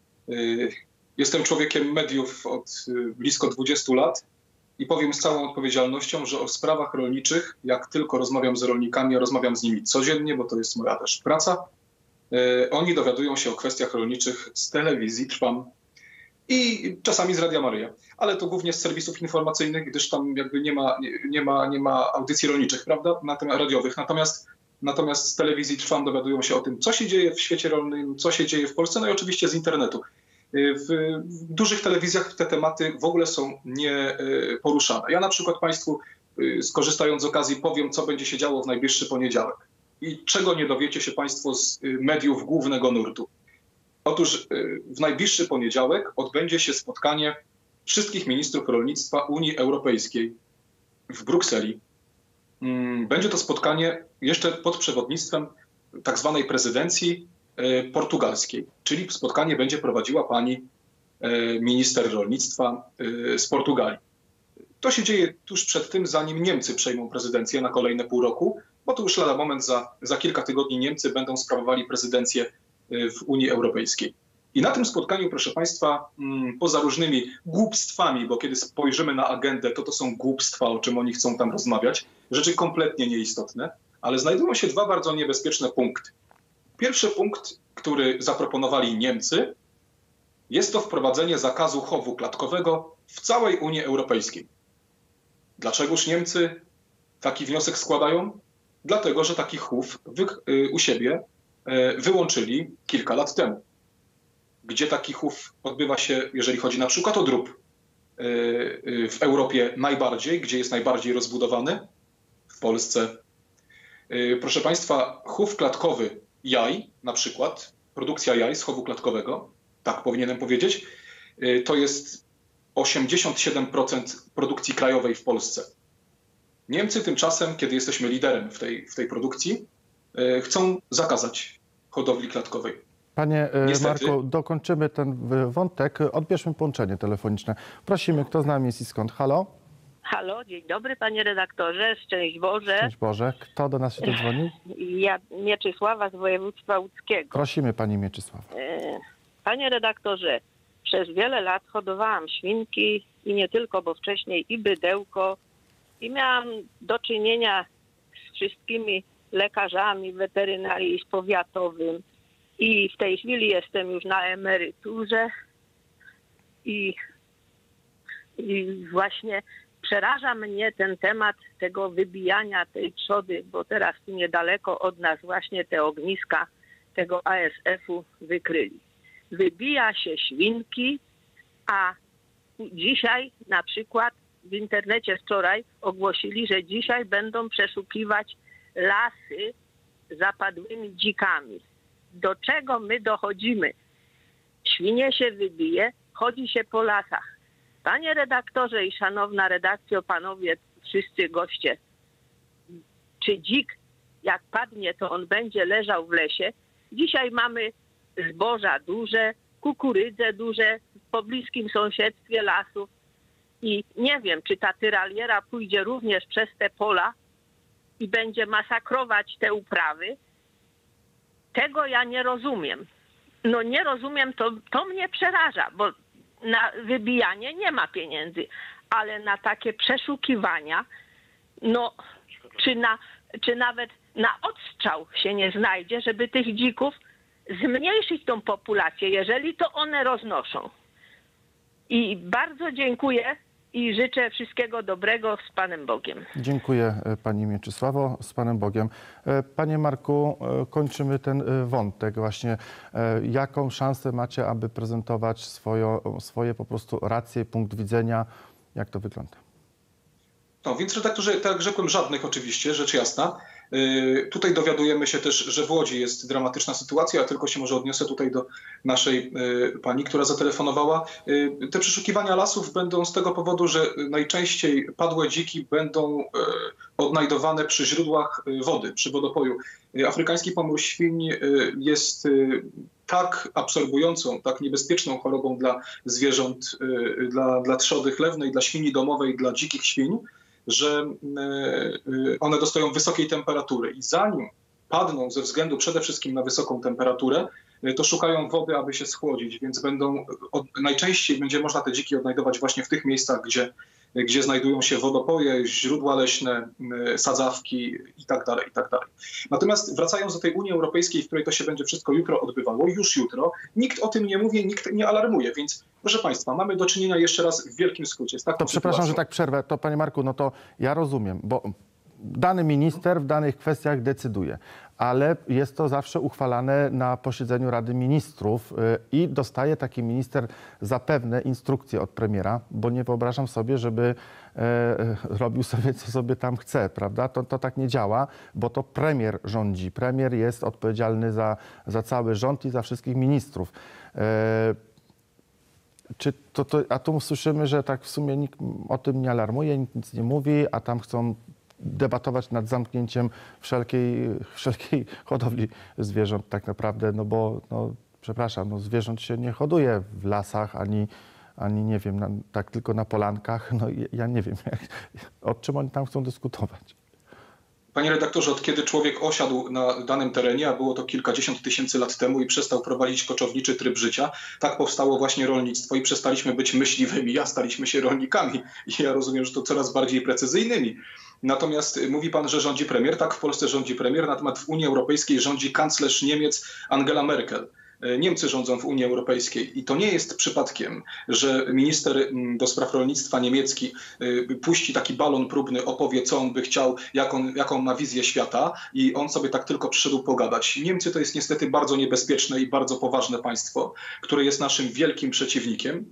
D: Jestem człowiekiem mediów od blisko 20 lat i powiem z całą odpowiedzialnością, że o sprawach rolniczych, jak tylko rozmawiam z rolnikami, rozmawiam z nimi codziennie, bo to jest moja też praca, oni dowiadują się o kwestiach rolniczych z telewizji Trwam i czasami z Radia Maryja, ale to głównie z serwisów informacyjnych, gdyż tam jakby nie ma audycji rolniczych, prawda, radiowych. Natomiast z telewizji Trwam dowiadują się o tym, co się dzieje w świecie rolnym, co się dzieje w Polsce, no i oczywiście z internetu. W dużych telewizjach te tematy w ogóle są nieporuszane. Ja na przykład Państwu, skorzystając z okazji, powiem, co będzie się działo w najbliższy poniedziałek i czego nie dowiecie się Państwo z mediów głównego nurtu. Otóż w najbliższy poniedziałek odbędzie się spotkanie wszystkich ministrów rolnictwa Unii Europejskiej w Brukseli. Będzie to spotkanie jeszcze pod przewodnictwem tak zwanej prezydencji portugalskiej, czyli spotkanie będzie prowadziła pani minister rolnictwa z Portugalii. To się dzieje tuż przed tym, zanim Niemcy przejmą prezydencję na kolejne pół roku, bo to już lada moment, za kilka tygodni Niemcy będą sprawowali prezydencję w Unii Europejskiej. I na tym spotkaniu, proszę Państwa, poza różnymi głupstwami, bo kiedy spojrzymy na agendę, to są głupstwa, o czym oni chcą tam rozmawiać, rzeczy kompletnie nieistotne, ale znajdują się dwa bardzo niebezpieczne punkty. Pierwszy punkt, który zaproponowali Niemcy, jest to wprowadzenie zakazu chowu klatkowego w całej Unii Europejskiej. Dlaczegoż Niemcy taki wniosek składają? Dlatego, że taki chów u siebie wyłączyli kilka lat temu. Gdzie taki chów odbywa się, jeżeli chodzi na przykład o drób w Europie najbardziej, gdzie jest najbardziej rozbudowany? W Polsce. Proszę Państwa, chów klatkowy jaj, na przykład produkcja jaj z chowu klatkowego, tak powinienem powiedzieć, to jest 87% produkcji krajowej w Polsce. Niemcy tymczasem, kiedy jesteśmy liderem w tej produkcji, chcą zakazać hodowli klatkowej.
B: Panie
D: Niestety.
B: Marku, dokończymy ten wątek. Odbierzmy połączenie telefoniczne. Prosimy, kto z nami jest i skąd? Halo?
F: Halo, dzień dobry panie redaktorze, szczęść Boże.
B: Szczęść Boże. Kto do nas się dodzwoni?
F: Ja Mieczysława z województwa łódzkiego.
B: Prosimy pani Mieczysława.
F: Panie redaktorze, przez wiele lat hodowałam świnki i nie tylko, bo wcześniej i bydełko i miałam do czynienia z wszystkimi lekarzami weterynarii z powiatowym i w tej chwili jestem już na emeryturze i właśnie przeraża mnie ten temat tego wybijania tej trzody, bo teraz tu niedaleko od nas właśnie te ogniska tego ASF-u wykryli. Wybija się świnki, a dzisiaj na przykład w internecie wczoraj ogłosili, że dzisiaj będą przeszukiwać lasy zapadłymi dzikami. Do czego my dochodzimy? Świnie się wybije, chodzi się po lasach. Panie redaktorze i szanowna redakcjo, panowie, wszyscy goście, czy dzik jak padnie, to on będzie leżał w lesie? Dzisiaj mamy zboża duże, kukurydze duże w pobliskim sąsiedztwie lasów i nie wiem, czy ta tyraliera pójdzie również przez te pola i będzie masakrować te uprawy. Tego ja nie rozumiem. No nie rozumiem, to mnie przeraża, bo na wybijanie nie ma pieniędzy, ale na takie przeszukiwania, no czy nawet na odstrzał się nie znajdzie, żeby tych dzików zmniejszyć tą populację, jeżeli to one roznoszą. I bardzo dziękuję i życzę wszystkiego dobrego z Panem Bogiem.
B: Dziękuję Pani Mieczysławo, z Panem Bogiem. Panie Marku, kończymy ten wątek właśnie. Jaką szansę macie, aby prezentować swoje po prostu racje, punkt widzenia? Jak to wygląda?
D: No, więc redaktorze, tak jak rzekłem, żadnych oczywiście, rzecz jasna. Tutaj dowiadujemy się też, że w Łodzi jest dramatyczna sytuacja, ja tylko się może odniosę tutaj do naszej pani, która zatelefonowała. Te przeszukiwania lasów będą z tego powodu, że najczęściej padłe dziki będą odnajdowane przy źródłach wody, przy wodopoju. Afrykański pomór świń jest tak absorbującą, tak niebezpieczną chorobą dla zwierząt, dla trzody chlewnej, dla świni domowej, dla dzikich świń, że one dostają wysokiej temperatury i zanim padną ze względu przede wszystkim na wysoką temperaturę, to szukają wody, aby się schłodzić, więc najczęściej będzie można te dziki odnajdować właśnie w tych miejscach, gdzie znajdują się wodopoje, źródła leśne, sadzawki itd. Natomiast wracając do tej Unii Europejskiej, w której to się będzie wszystko jutro odbywało, już jutro, nikt o tym nie mówi, nikt nie alarmuje, więc proszę Państwa, mamy do czynienia jeszcze raz w wielkim skrócie z taką
B: To przepraszam,
D: sytuacją.
B: że tak przerwę. To Panie Marku, no to ja rozumiem, bo dany minister w danych kwestiach decyduje, ale jest to zawsze uchwalane na posiedzeniu Rady Ministrów i dostaje taki minister zapewne instrukcje od premiera, bo nie wyobrażam sobie, żeby robił sobie, co sobie tam chce, prawda? To tak nie działa, bo to premier rządzi. Premier jest odpowiedzialny za cały rząd i za wszystkich ministrów. A tu słyszymy, że tak w sumie nikt o tym nie alarmuje, nikt nic nie mówi, a tam chcą debatować nad zamknięciem wszelkiej hodowli zwierząt tak naprawdę, no bo, przepraszam, zwierząt się nie hoduje w lasach, ani nie wiem, tak tylko na polankach, ja nie wiem, o czym oni tam chcą dyskutować.
D: Panie redaktorze, od kiedy człowiek osiadł na danym terenie, a było to kilkadziesiąt tysięcy lat temu i przestał prowadzić koczowniczy tryb życia, tak powstało właśnie rolnictwo i przestaliśmy być myśliwymi, a staliśmy się rolnikami. I ja rozumiem, że to coraz bardziej precyzyjnymi. Natomiast mówi pan, że rządzi premier. Tak, w Polsce rządzi premier, natomiast w Unii Europejskiej rządzi kanclerz Niemiec Angela Merkel. Niemcy rządzą w Unii Europejskiej i to nie jest przypadkiem, że minister do spraw rolnictwa niemiecki puści taki balon próbny, opowie, co on by chciał, jaką ma wizję świata i on sobie tak tylko przyszedł pogadać. Niemcy to jest niestety bardzo niebezpieczne i bardzo poważne państwo, które jest naszym wielkim przeciwnikiem.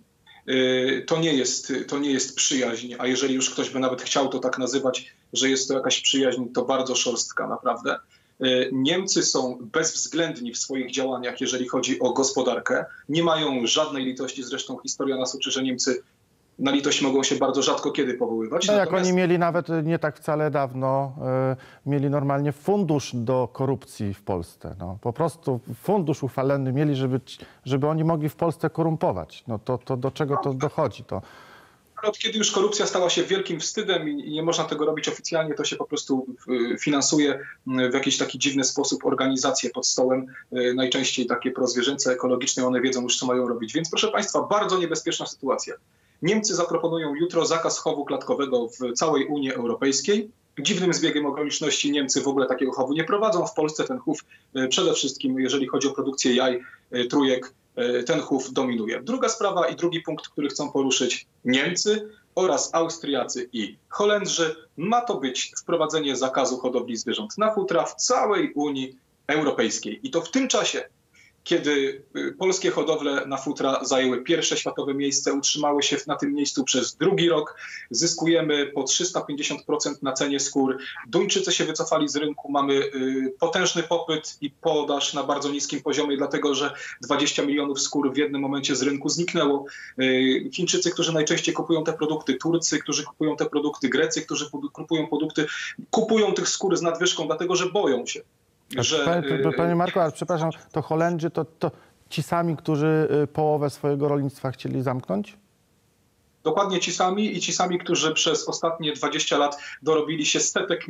D: To nie jest przyjaźń, a jeżeli już ktoś by nawet chciał to tak nazywać, że jest to jakaś przyjaźń, to bardzo szorstka naprawdę. Niemcy są bezwzględni w swoich działaniach, jeżeli chodzi o gospodarkę. Nie mają żadnej litości, zresztą historia nas uczy, że Niemcy na litość mogą się bardzo rzadko kiedy powoływać.
B: No jak oni mieli nawet nie tak wcale dawno, mieli normalnie fundusz do korupcji w Polsce. Po prostu fundusz uchwalony mieli, żeby oni mogli w Polsce korumpować. To do czego to dochodzi?
D: Od kiedy już korupcja stała się wielkim wstydem i nie można tego robić oficjalnie, to się po prostu finansuje w jakiś taki dziwny sposób organizacje pod stołem, najczęściej takie prozwierzęce, ekologiczne, one wiedzą już, co mają robić. Więc proszę Państwa, bardzo niebezpieczna sytuacja. Niemcy zaproponują jutro zakaz chowu klatkowego w całej Unii Europejskiej. Dziwnym zbiegiem okoliczności Niemcy w ogóle takiego chowu nie prowadzą. W Polsce ten chów przede wszystkim, jeżeli chodzi o produkcję jaj, trójek, ten chów dominuje. Druga sprawa i drugi punkt, który chcą poruszyć Niemcy oraz Austriacy i Holendrzy, ma to być wprowadzenie zakazu hodowli zwierząt na futra w całej Unii Europejskiej. I to w tym czasie, kiedy polskie hodowle na futra zajęły pierwsze światowe miejsce, utrzymały się na tym miejscu przez drugi rok, zyskujemy po 350% na cenie skór. Duńczycy się wycofali z rynku, mamy potężny popyt i podaż na bardzo niskim poziomie, dlatego że 20 milionów skór w jednym momencie z rynku zniknęło. Chińczycy, którzy najczęściej kupują te produkty, Turcy, którzy kupują te produkty, Grecy, którzy kupują produkty, kupują tych skór z nadwyżką, dlatego że boją się.
B: Panie Marku, ale przepraszam, to Holendrzy to ci sami, którzy połowę swojego rolnictwa chcieli zamknąć?
D: Dokładnie ci sami, którzy przez ostatnie 20 lat dorobili się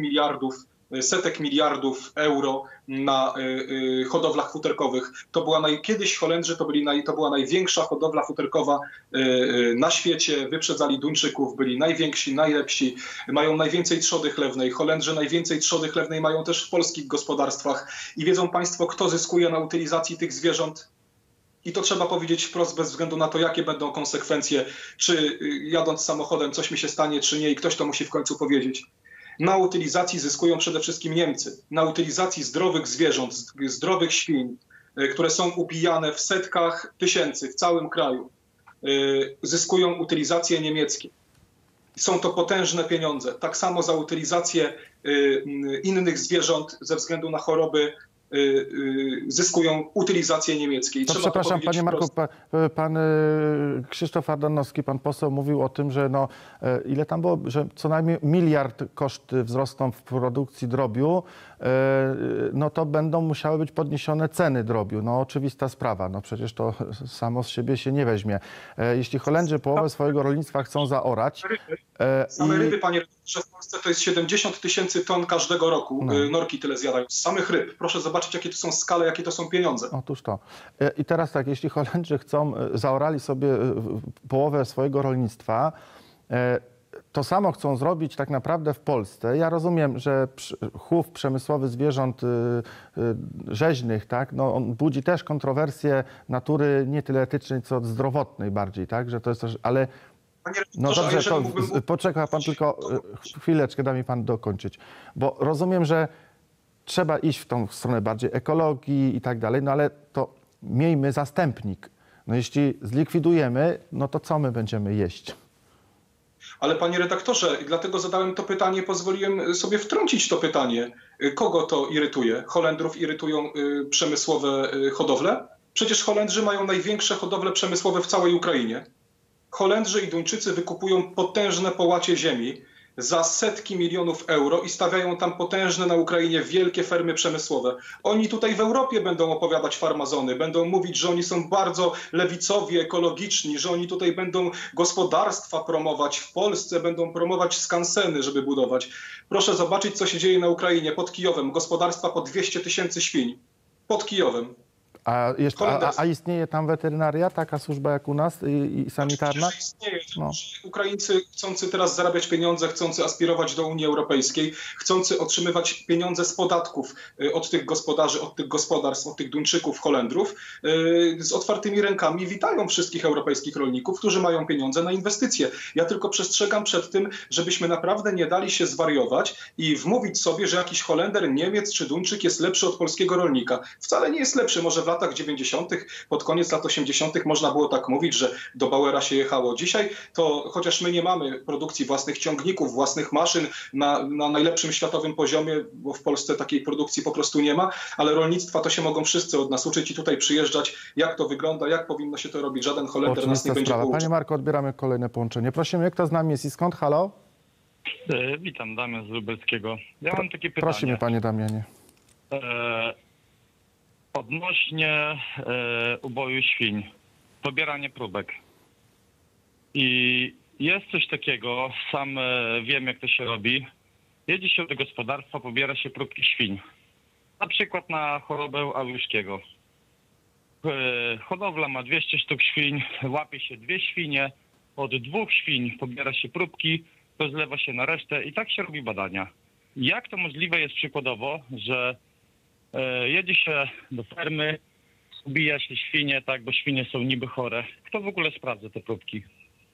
D: setek miliardów euro na hodowlach futerkowych. Kiedyś Holendrzy to była największa hodowla futerkowa na świecie. Wyprzedzali Duńczyków, byli najwięksi, najlepsi, mają najwięcej trzody chlewnej. Holendrzy najwięcej trzody chlewnej mają też w polskich gospodarstwach. I wiedzą Państwo, kto zyskuje na utylizacji tych zwierząt? I to trzeba powiedzieć wprost, bez względu na to, jakie będą konsekwencje, czy jadąc samochodem coś mi się stanie, czy nie, i ktoś to musi w końcu powiedzieć. Na utylizacji zyskują przede wszystkim Niemcy. Na utylizacji zdrowych zwierząt, zdrowych świń, które są ubijane w setkach tysięcy w całym kraju, zyskują utylizacje niemieckie. Są to potężne pieniądze. Tak samo za utylizację innych zwierząt ze względu na choroby zyskują utylizację niemieckie. I
B: To
D: trzeba
B: przepraszam,
D: to
B: panie
D: powiedzieć
B: Marku, pan Krzysztof Ardanowski, pan poseł, mówił o tym, że no, ile tam było, że co najmniej 1 miliard koszty wzrosną w produkcji drobiu, no to będą musiały być podniesione ceny drobiu. No oczywista sprawa, no przecież to samo z siebie się nie weźmie. Jeśli Holendrzy połowę swojego rolnictwa chcą zaorać...
D: Same ryby, panie redaktorze, w Polsce to jest 70 000 ton każdego roku.
B: No.
D: Norki tyle zjadają. Z samych ryb. Proszę zobaczyć, jakie to są skale, jakie to są pieniądze.
B: Otóż to. I teraz tak, jeśli Holendrzy zaorali sobie połowę swojego rolnictwa, to samo chcą zrobić tak naprawdę w Polsce. Ja rozumiem, że chów przemysłowy zwierząt rzeźnych, tak, no on budzi też kontrowersje natury nie tyle etycznej, co zdrowotnej bardziej, tak, że to jest też, ale no dobrze, to poczeka pan tylko chwileczkę, da mi pan dokończyć, bo rozumiem, że trzeba iść w tą stronę bardziej ekologii i tak dalej, no ale to miejmy zastępnik. No jeśli zlikwidujemy, no to co my będziemy jeść?
D: Ale panie redaktorze, dlatego zadałem to pytanie, pozwoliłem sobie wtrącić to pytanie. Kogo to irytuje? Holendrów irytują przemysłowe hodowle? Przecież Holendrzy mają największe hodowle przemysłowe w całej Ukrainie. Holendrzy i Duńczycy wykupują potężne połacie ziemi za setki milionów euro i stawiają tam potężne na Ukrainie wielkie fermy przemysłowe. Oni tutaj w Europie będą opowiadać farmazony, będą mówić, że oni są bardzo lewicowi, ekologiczni, że oni tutaj będą gospodarstwa promować w Polsce, będą promować skanseny, żeby budować. Proszę zobaczyć, co się dzieje na Ukrainie, pod Kijowem. Gospodarstwa po 200 000 świń. Pod Kijowem.
B: A istnieje tam weterynaria, taka służba jak u nas i sanitarna?
D: Oczywiście, że istnieje.
B: No.
D: Ukraińcy chcący teraz zarabiać pieniądze, chcący aspirować do Unii Europejskiej, chcący otrzymywać pieniądze z podatków od tych gospodarzy, od tych gospodarstw, od tych Duńczyków, Holendrów, z otwartymi rękami witają wszystkich europejskich rolników, którzy mają pieniądze na inwestycje. Ja tylko przestrzegam przed tym, żebyśmy naprawdę nie dali się zwariować i wmówić sobie, że jakiś Holender, Niemiec czy Duńczyk jest lepszy od polskiego rolnika. Wcale nie jest lepszy. Może w latach 90., pod koniec lat 80. można było tak mówić, że do Bauera się jechało. Dzisiaj to, chociaż my nie mamy produkcji własnych ciągników, własnych maszyn na najlepszym światowym poziomie, bo w Polsce takiej produkcji po prostu nie ma, ale rolnictwa to się mogą wszyscy od nas uczyć i tutaj przyjeżdżać, jak to wygląda, jak powinno się to robić. Żaden Holender nas nie będzie pouczył.
B: Panie Marku, odbieramy kolejne połączenie. Prosimy, kto z nami jest i skąd? Halo?
G: Witam, Damian z Lubelskiego. Ja mam takie pytanie.
B: Prosimy, panie Damianie.
G: Odnośnie uboju świń, pobieranie próbek. I jest coś takiego, sam wiem, jak to się robi. Jedzie się do gospodarstwa, pobiera się próbki świń. Na przykład na chorobę Ałyszkiego. Hodowla ma 200 sztuk świń, łapie się 2 świnie, od 2 świń pobiera się próbki, rozlewa się na resztę i tak się robi badania. Jak to możliwe jest przykładowo, że jedzie się do fermy, ubija się świnie, tak, bo świnie są niby chore. Kto w ogóle sprawdza te próbki?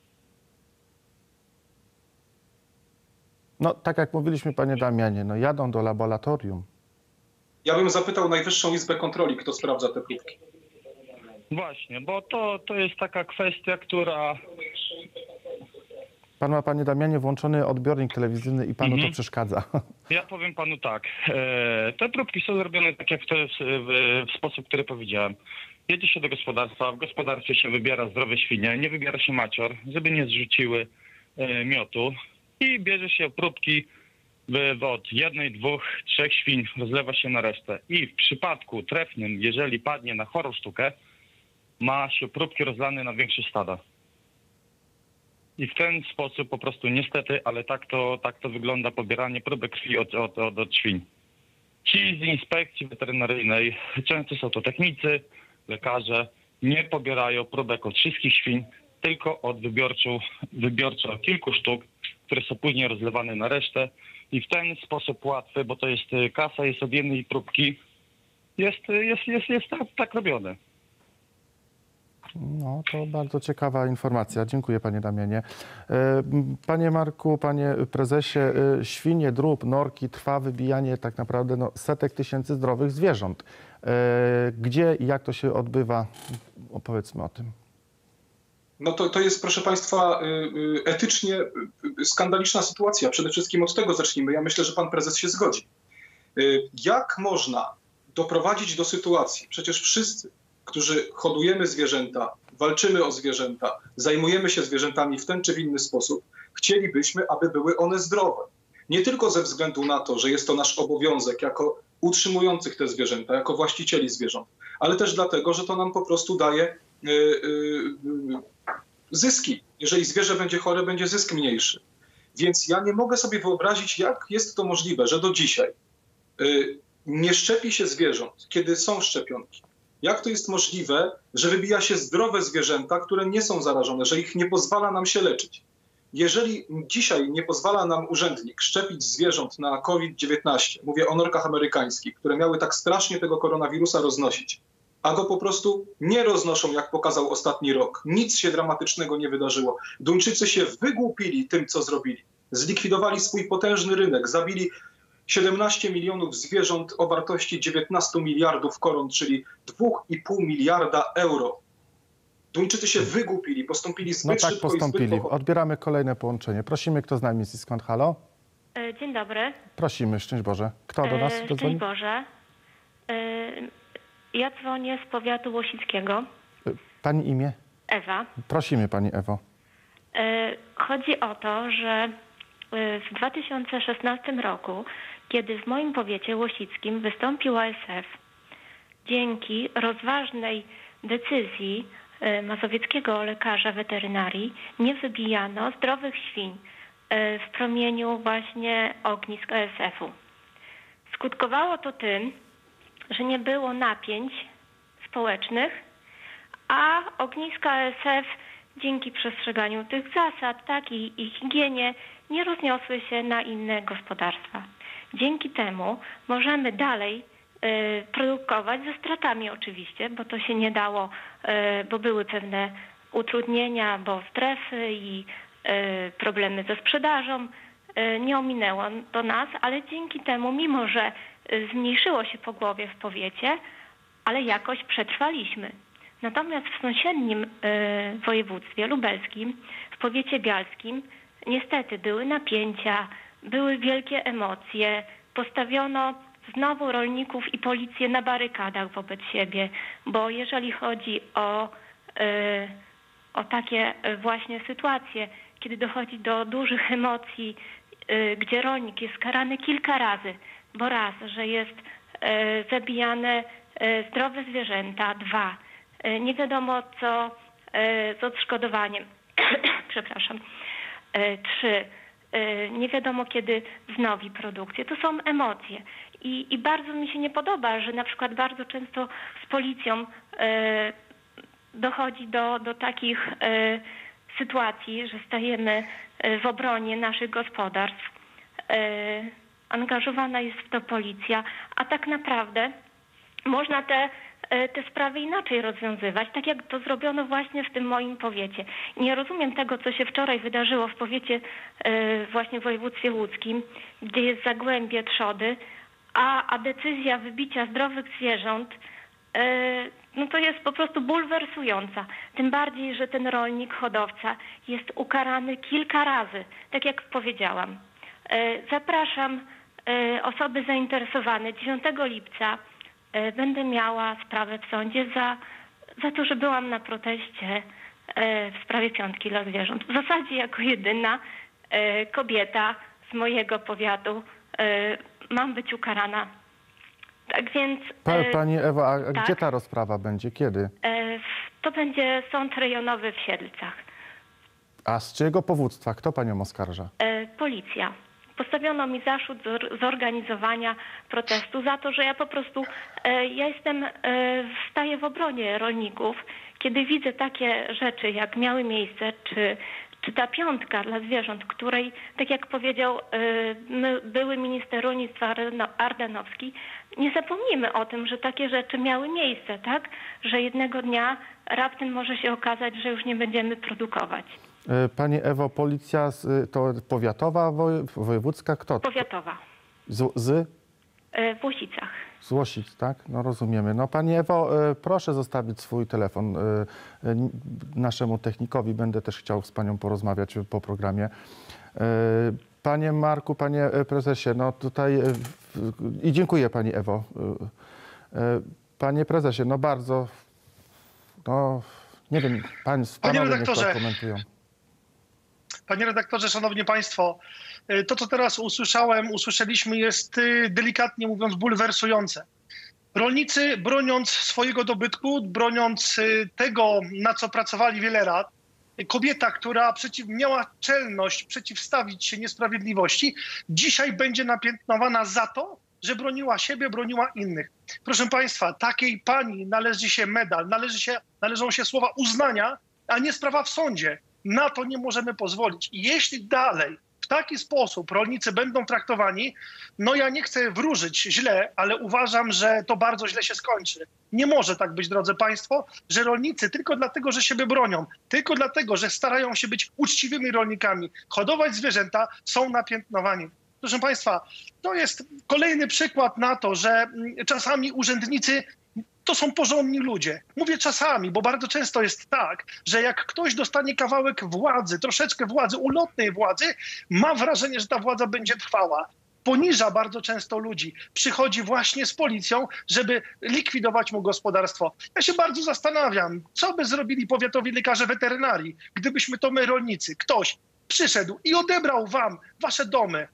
B: No, tak jak mówiliśmy, panie Damianie, no jadą do laboratorium.
D: Ja bym zapytał Najwyższą Izbę Kontroli, kto sprawdza te próbki.
G: Właśnie, bo to jest taka kwestia, która...
B: Pan ma, panie Damianie, włączony odbiornik telewizyjny i panu to przeszkadza.
G: Ja powiem panu tak. Te próbki są zrobione tak, jak to jest w sposób, który powiedziałem. Jedzie się do gospodarstwa, w gospodarstwie się wybiera zdrowe świnie, nie wybiera się macior, żeby nie zrzuciły miotu i bierze się próbki od 1, 2, 3 świń, rozlewa się na resztę. I w przypadku trefnym, jeżeli padnie na chorą sztukę, ma się próbki rozlane na większe stada. I w ten sposób po prostu niestety, ale tak to wygląda pobieranie próbek krwi od świń. Ci z inspekcji weterynaryjnej, często są to technicy, lekarze, nie pobierają próbek od wszystkich świń, tylko od wybiorczo kilku sztuk, które są później rozlewane na resztę. I w ten sposób łatwy, bo to jest kasa, jest od jednej próbki, jest tak robione.
B: No, to bardzo ciekawa informacja. Dziękuję, panie Damianie. Panie Marku, panie prezesie, świnie, drób, norki, trwa wybijanie tak naprawdę setek tysięcy zdrowych zwierząt. Gdzie i jak to się odbywa? Opowiedzmy o tym.
D: No to jest, proszę państwa, etycznie skandaliczna sytuacja. Przede wszystkim od tego zacznijmy. Ja myślę, że pan prezes się zgodzi. Jak można doprowadzić do sytuacji, przecież wszyscy, którzy hodujemy zwierzęta, walczymy o zwierzęta, zajmujemy się zwierzętami w ten czy w inny sposób, chcielibyśmy, aby były one zdrowe. Nie tylko ze względu na to, że jest to nasz obowiązek jako utrzymujących te zwierzęta, jako właścicieli zwierząt, ale też dlatego, że to nam po prostu daje zyski. Jeżeli zwierzę będzie chore, będzie zysk mniejszy. Więc ja nie mogę sobie wyobrazić, jak jest to możliwe, że do dzisiaj nie szczepi się zwierząt, kiedy są szczepionki. Jak to jest możliwe, że wybija się zdrowe zwierzęta, które nie są zarażone, że ich nie pozwala nam się leczyć? Jeżeli dzisiaj nie pozwala nam urzędnik szczepić zwierząt na COVID-19, mówię o norkach amerykańskich, które miały tak strasznie tego koronawirusa roznosić, a go po prostu nie roznoszą, jak pokazał ostatni rok. Nic się dramatycznego nie wydarzyło. Duńczycy się wygłupili tym, co zrobili. Zlikwidowali swój potężny rynek, zabili 17 milionów zwierząt o wartości 19 miliardów koron, czyli 2,5 miliarda euro. Duńczycy się wygłupili, postąpili zbyt szybko i zbyt
B: postąpili.
D: powoli.
B: Odbieramy kolejne połączenie. Prosimy, kto z nami jest i skąd? Halo?
H: Dzień dobry.
B: Prosimy, szczęść Boże. Kto do nas
H: Szczęść
B: dodzwoni?
H: Boże. Ja dzwonię z powiatu łosickiego.
B: Pani imię?
H: Ewa.
B: Prosimy, pani Ewo.
H: Chodzi o to, że w 2016 roku, kiedy w moim powiecie łosickim wystąpił ASF, dzięki rozważnej decyzji mazowieckiego lekarza weterynarii nie wybijano zdrowych świń w promieniu właśnie ognisk ASF-u. Skutkowało to tym, że nie było napięć społecznych, a ogniska ASF dzięki przestrzeganiu tych zasad, tak i higienie, nie rozniosły się na inne gospodarstwa. Dzięki temu możemy dalej produkować ze stratami oczywiście, bo to się nie dało, bo były pewne utrudnienia, bo strefy i problemy ze sprzedażą. Nie ominęło to nas, ale dzięki temu, mimo że zmniejszyło się pogłowie w powiecie, ale jakoś przetrwaliśmy. Natomiast w sąsiednim województwie lubelskim, w powiecie bialskim, niestety były napięcia, były wielkie emocje, postawiono znowu rolników i policję na barykadach wobec siebie, bo jeżeli chodzi o takie właśnie sytuacje, kiedy dochodzi do dużych emocji, gdzie rolnik jest karany kilka razy, bo raz, że jest zabijane zdrowe zwierzęta, dwa, nie wiadomo co z odszkodowaniem, przepraszam, trzy, nie wiadomo kiedy wznowi produkcję. To są emocje. I bardzo mi się nie podoba, że na przykład bardzo często z policją dochodzi do takich sytuacji, że stajemy w obronie naszych gospodarstw. Angażowana jest w to policja, a tak naprawdę można te sprawy inaczej rozwiązywać, tak jak to zrobiono właśnie w tym moim powiecie. Nie rozumiem tego, co się wczoraj wydarzyło w powiecie właśnie w województwie łódzkim, gdzie jest zagłębie trzody, a decyzja wybicia zdrowych zwierząt no to jest po prostu bulwersująca. Tym bardziej, że ten rolnik, hodowca jest ukarany kilka razy, tak jak powiedziałam. Zapraszam osoby zainteresowane. 9 lipca będę miała sprawę w sądzie za to, że byłam na proteście w sprawie piątki dla zwierząt. W zasadzie jako jedyna kobieta z mojego powiatu mam być ukarana. Tak więc...
B: Pani Ewo, a
H: tak?
B: gdzie ta rozprawa będzie? Kiedy?
H: To będzie sąd rejonowy w Siedlcach.
B: A z czyjego powództwa? Kto panią oskarża?
H: Policja. Postawiono mi zarzut zorganizowania protestu za to, że ja po prostu, staję w obronie rolników, kiedy widzę takie rzeczy, jak miały miejsce, czy czy ta piątka dla zwierząt, której, tak jak powiedział były minister rolnictwa Ardanowski, nie zapomnimy o tym, że takie rzeczy miały miejsce, tak? Że jednego dnia raptem może się okazać, że już nie będziemy produkować.
B: Pani Ewo, policja to powiatowa, wojewódzka? Kto?
H: Powiatowa.
B: W
H: Łosicach.
B: Z Łosic, tak? No rozumiemy. No Pani Ewo, proszę zostawić swój telefon naszemu technikowi. Będę też chciał z Panią porozmawiać po programie. Panie Marku, Panie Prezesie, no tutaj i dziękuję Pani Ewo. Panie Prezesie, no bardzo, no nie wiem, panowie niech to komentują.
C: Panie redaktorze, szanowni państwo, to co teraz usłyszeliśmy jest delikatnie mówiąc bulwersujące. Rolnicy broniąc swojego dobytku, broniąc tego, na co pracowali wiele lat, kobieta, która miała czelność przeciwstawić się niesprawiedliwości, dzisiaj będzie napiętnowana za to, że broniła siebie, broniła innych. Proszę państwa, takiej pani należy się medal, należą się słowa uznania, a nie sprawa w sądzie. Na to nie możemy pozwolić. I jeśli dalej w taki sposób rolnicy będą traktowani, no ja nie chcę wróżyć źle, ale uważam, że to bardzo źle się skończy. Nie może tak być, drodzy państwo, że rolnicy tylko dlatego, że siebie bronią, tylko dlatego, że starają się być uczciwymi rolnikami, hodować zwierzęta, są napiętnowani. Proszę państwa, to jest kolejny przykład na to, że czasami urzędnicy to są porządni ludzie. Mówię czasami, bo bardzo często jest tak, że jak ktoś dostanie kawałek władzy, troszeczkę władzy, ulotnej władzy, ma wrażenie, że ta władza będzie trwała. Poniża bardzo często ludzi. Przychodzi właśnie z policją, żeby likwidować mu gospodarstwo. Ja się bardzo zastanawiam, co by zrobili powiatowi lekarze weterynarii, gdybyśmy to my rolnicy, ktoś przyszedł i odebrał wam wasze domy,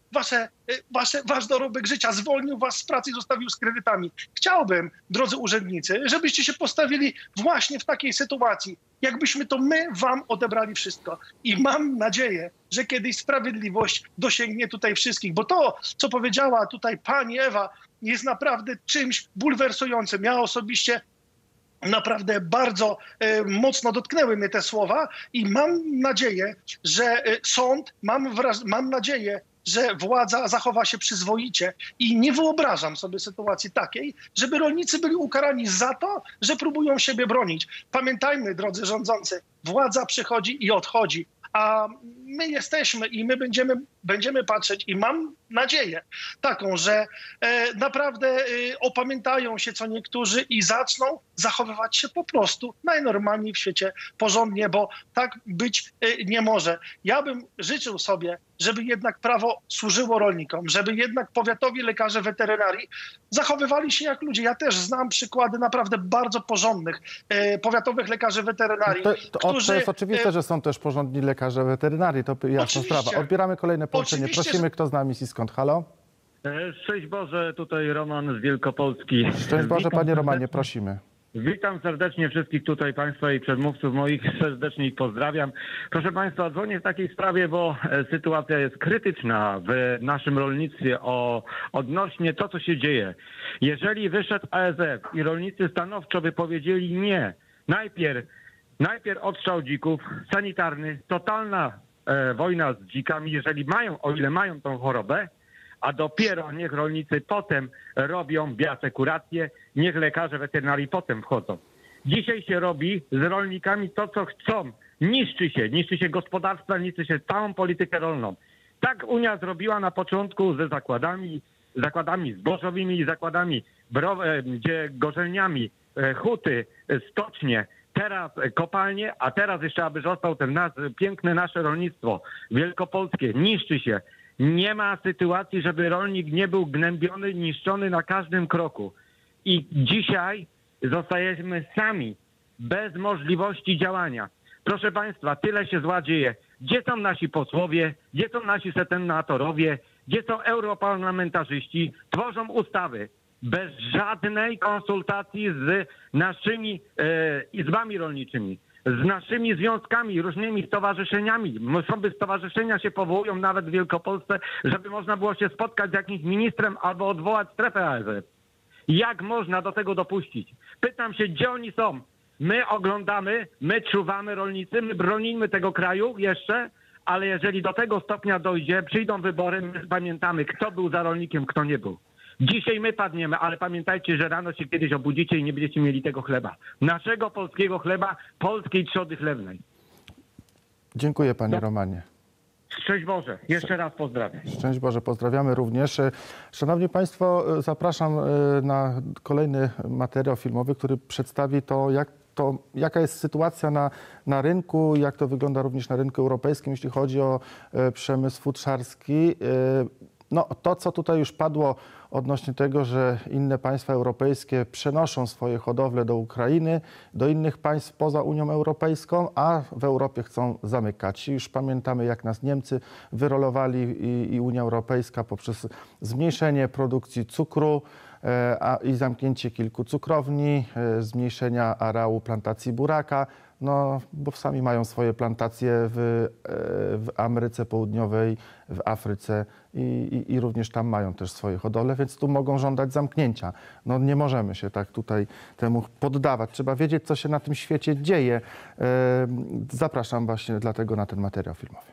C: wasz dorobek życia, zwolnił was z pracy i zostawił z kredytami. Chciałbym, drodzy urzędnicy, żebyście się postawili właśnie w takiej sytuacji, jakbyśmy to my wam odebrali wszystko. I mam nadzieję, że kiedyś sprawiedliwość dosięgnie tutaj wszystkich, bo to, co powiedziała tutaj pani Ewa, jest naprawdę czymś bulwersującym. Ja osobiście naprawdę bardzo mocno dotknęły mnie te słowa i mam nadzieję, że sąd, mam nadzieję, że władza zachowa się przyzwoicie i nie wyobrażam sobie sytuacji takiej, żeby rolnicy byli ukarani za to, że próbują siebie bronić. Pamiętajmy, drodzy rządzący, władza przychodzi i odchodzi, a my jesteśmy i my będziemy patrzeć i mam nadzieję taką, że naprawdę opamiętają się co niektórzy i zaczną zachowywać się po prostu najnormalniej w świecie porządnie, bo tak być nie może. Ja bym życzył sobie, żeby jednak prawo służyło rolnikom, żeby jednak powiatowi lekarze weterynarii zachowywali się jak ludzie. Ja też znam przykłady naprawdę bardzo porządnych powiatowych lekarzy weterynarii.
B: To jest oczywiste, że są też porządni lekarze weterynarii, to jasna sprawa. Odbieramy kolejne połączenie. Prosimy, kto z nami i skąd? Halo?
I: Szczęść Boże, tutaj Roman z Wielkopolski.
B: Szczęść Boże, panie Romanie, prosimy.
I: Witam serdecznie wszystkich tutaj państwa i przedmówców moich, serdecznie ich pozdrawiam. Proszę państwa, dzwonię w takiej sprawie, bo sytuacja jest krytyczna w naszym rolnictwie odnośnie to, co się dzieje. Jeżeli wyszedł ASF i rolnicy stanowczo wypowiedzieli nie, najpierw odstrzał dzików, sanitarny, totalna wojna z dzikami, jeżeli mają, o ile mają tą chorobę, a dopiero niech rolnicy potem robią bioasekurację, niech lekarze weterynarii potem wchodzą. Dzisiaj się robi z rolnikami to, co chcą. Niszczy się gospodarstwa, niszczy się całą politykę rolną. Tak Unia zrobiła na początku ze zakładami zbożowymi, zakładami gorzelniami, huty, stocznie, teraz kopalnie, a teraz jeszcze, aby został ten piękne nasze rolnictwo wielkopolskie, niszczy się. Nie ma sytuacji, żeby rolnik nie był gnębiony, niszczony na każdym kroku. I dzisiaj zostajemy sami, bez możliwości działania. Proszę państwa, tyle się zła dzieje. Gdzie są nasi posłowie, gdzie są nasi senatorowie, gdzie są europarlamentarzyści? Tworzą ustawy bez żadnej konsultacji z naszymi izbami rolniczymi, z naszymi związkami, różnymi stowarzyszeniami. Stowarzyszenia się powołują nawet w Wielkopolsce, żeby można było się spotkać z jakimś ministrem albo odwołać strefę ASF. Jak można do tego dopuścić? Pytam się, gdzie oni są? My oglądamy, my czuwamy rolnicy, my bronimy tego kraju jeszcze, ale jeżeli do tego stopnia dojdzie, przyjdą wybory, my pamiętamy, kto był za rolnikiem, kto nie był. Dzisiaj my padniemy, ale pamiętajcie, że rano się kiedyś obudzicie i nie będziecie mieli tego chleba. Naszego polskiego chleba, polskiej trzody chlewnej.
B: Dziękuję, panie Romanie.
I: Szczęść Boże. Jeszcze raz pozdrawiam.
B: Szczęść Boże, pozdrawiamy również. Szanowni Państwo, zapraszam na kolejny materiał filmowy, który przedstawi jaka jest sytuacja na rynku, jak to wygląda również na rynku europejskim, jeśli chodzi o przemysł futrzarski. No, to, co tutaj już padło odnośnie tego, że inne państwa europejskie przenoszą swoje hodowle do Ukrainy, do innych państw poza Unią Europejską, a w Europie chcą zamykać. Już pamiętamy, jak nas Niemcy wyrolowali i Unia Europejska poprzez zmniejszenie produkcji cukru i zamknięcie kilku cukrowni, zmniejszenia areału plantacji buraka, no, bo sami mają swoje plantacje w Ameryce Południowej, w Afryce i również tam mają też swoje hodowle, więc tu mogą żądać zamknięcia. No, nie możemy się tak tutaj temu poddawać. Trzeba wiedzieć, co się na tym świecie dzieje. Zapraszam właśnie dlatego na ten materiał filmowy.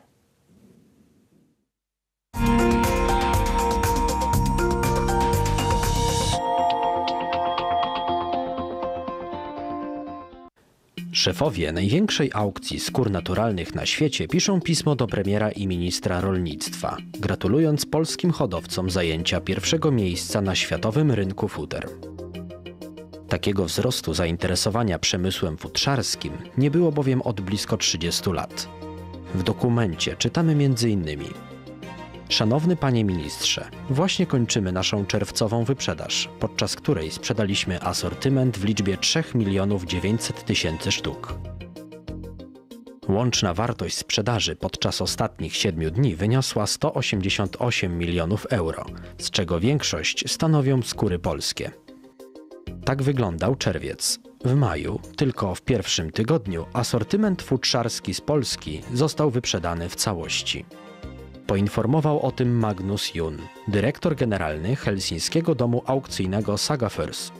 J: Szefowie największej aukcji skór naturalnych na świecie piszą pismo do premiera i ministra rolnictwa, gratulując polskim hodowcom zajęcia pierwszego miejsca na światowym rynku futer. Takiego wzrostu zainteresowania przemysłem futrzarskim nie było bowiem od blisko 30 lat. W dokumencie czytamy m.in. Szanowny panie ministrze, właśnie kończymy naszą czerwcową wyprzedaż, podczas której sprzedaliśmy asortyment w liczbie 3 900 000 sztuk. Łączna wartość sprzedaży podczas ostatnich 7 dni wyniosła 188 milionów euro, z czego większość stanowią skóry polskie. Tak wyglądał czerwiec. W maju, tylko w pierwszym tygodniu, asortyment futrzarski z Polski został wyprzedany w całości. Poinformował o tym Magnus Jun, dyrektor generalny helsińskiego domu aukcyjnego Sagafors.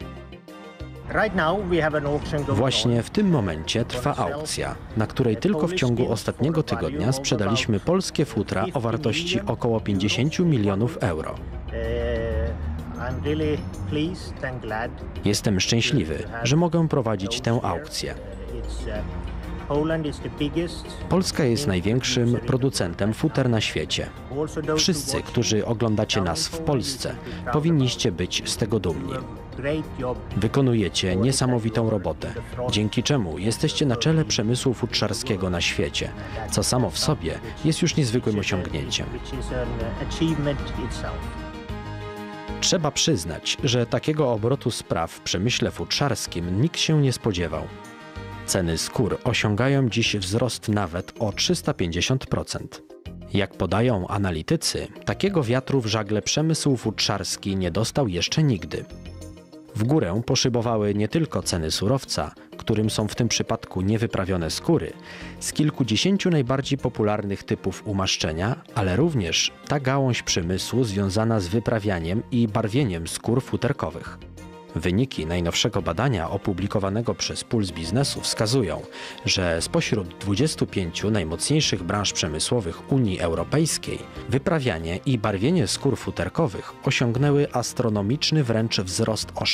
J: Właśnie w tym momencie trwa aukcja, na której tylko w ciągu ostatniego tygodnia sprzedaliśmy polskie futra o wartości około 50 milionów euro. Jestem szczęśliwy, że mogę prowadzić tę aukcję. Polska jest największym producentem futer na świecie. Wszyscy, którzy oglądacie nas w Polsce, powinniście być z tego dumni. Wykonujecie niesamowitą robotę, dzięki czemu jesteście na czele przemysłu futrzarskiego na świecie, co samo w sobie jest już niezwykłym osiągnięciem. Trzeba przyznać, że takiego obrotu spraw w przemyśle futrzarskim nikt się nie spodziewał. Ceny skór osiągają dziś wzrost nawet o 350%. Jak podają analitycy, takiego wiatru w żagle przemysł futrzarski nie dostał jeszcze nigdy. W górę poszybowały nie tylko ceny surowca, którym są w tym przypadku niewyprawione skóry, z kilkudziesięciu najbardziej popularnych typów umaszczenia, ale również ta gałąź przemysłu związana z wyprawianiem i barwieniem skór futerkowych. Wyniki najnowszego badania opublikowanego przez Puls Biznesu wskazują, że spośród 25 najmocniejszych branż przemysłowych Unii Europejskiej wyprawianie i barwienie skór futerkowych osiągnęły astronomiczny wręcz wzrost o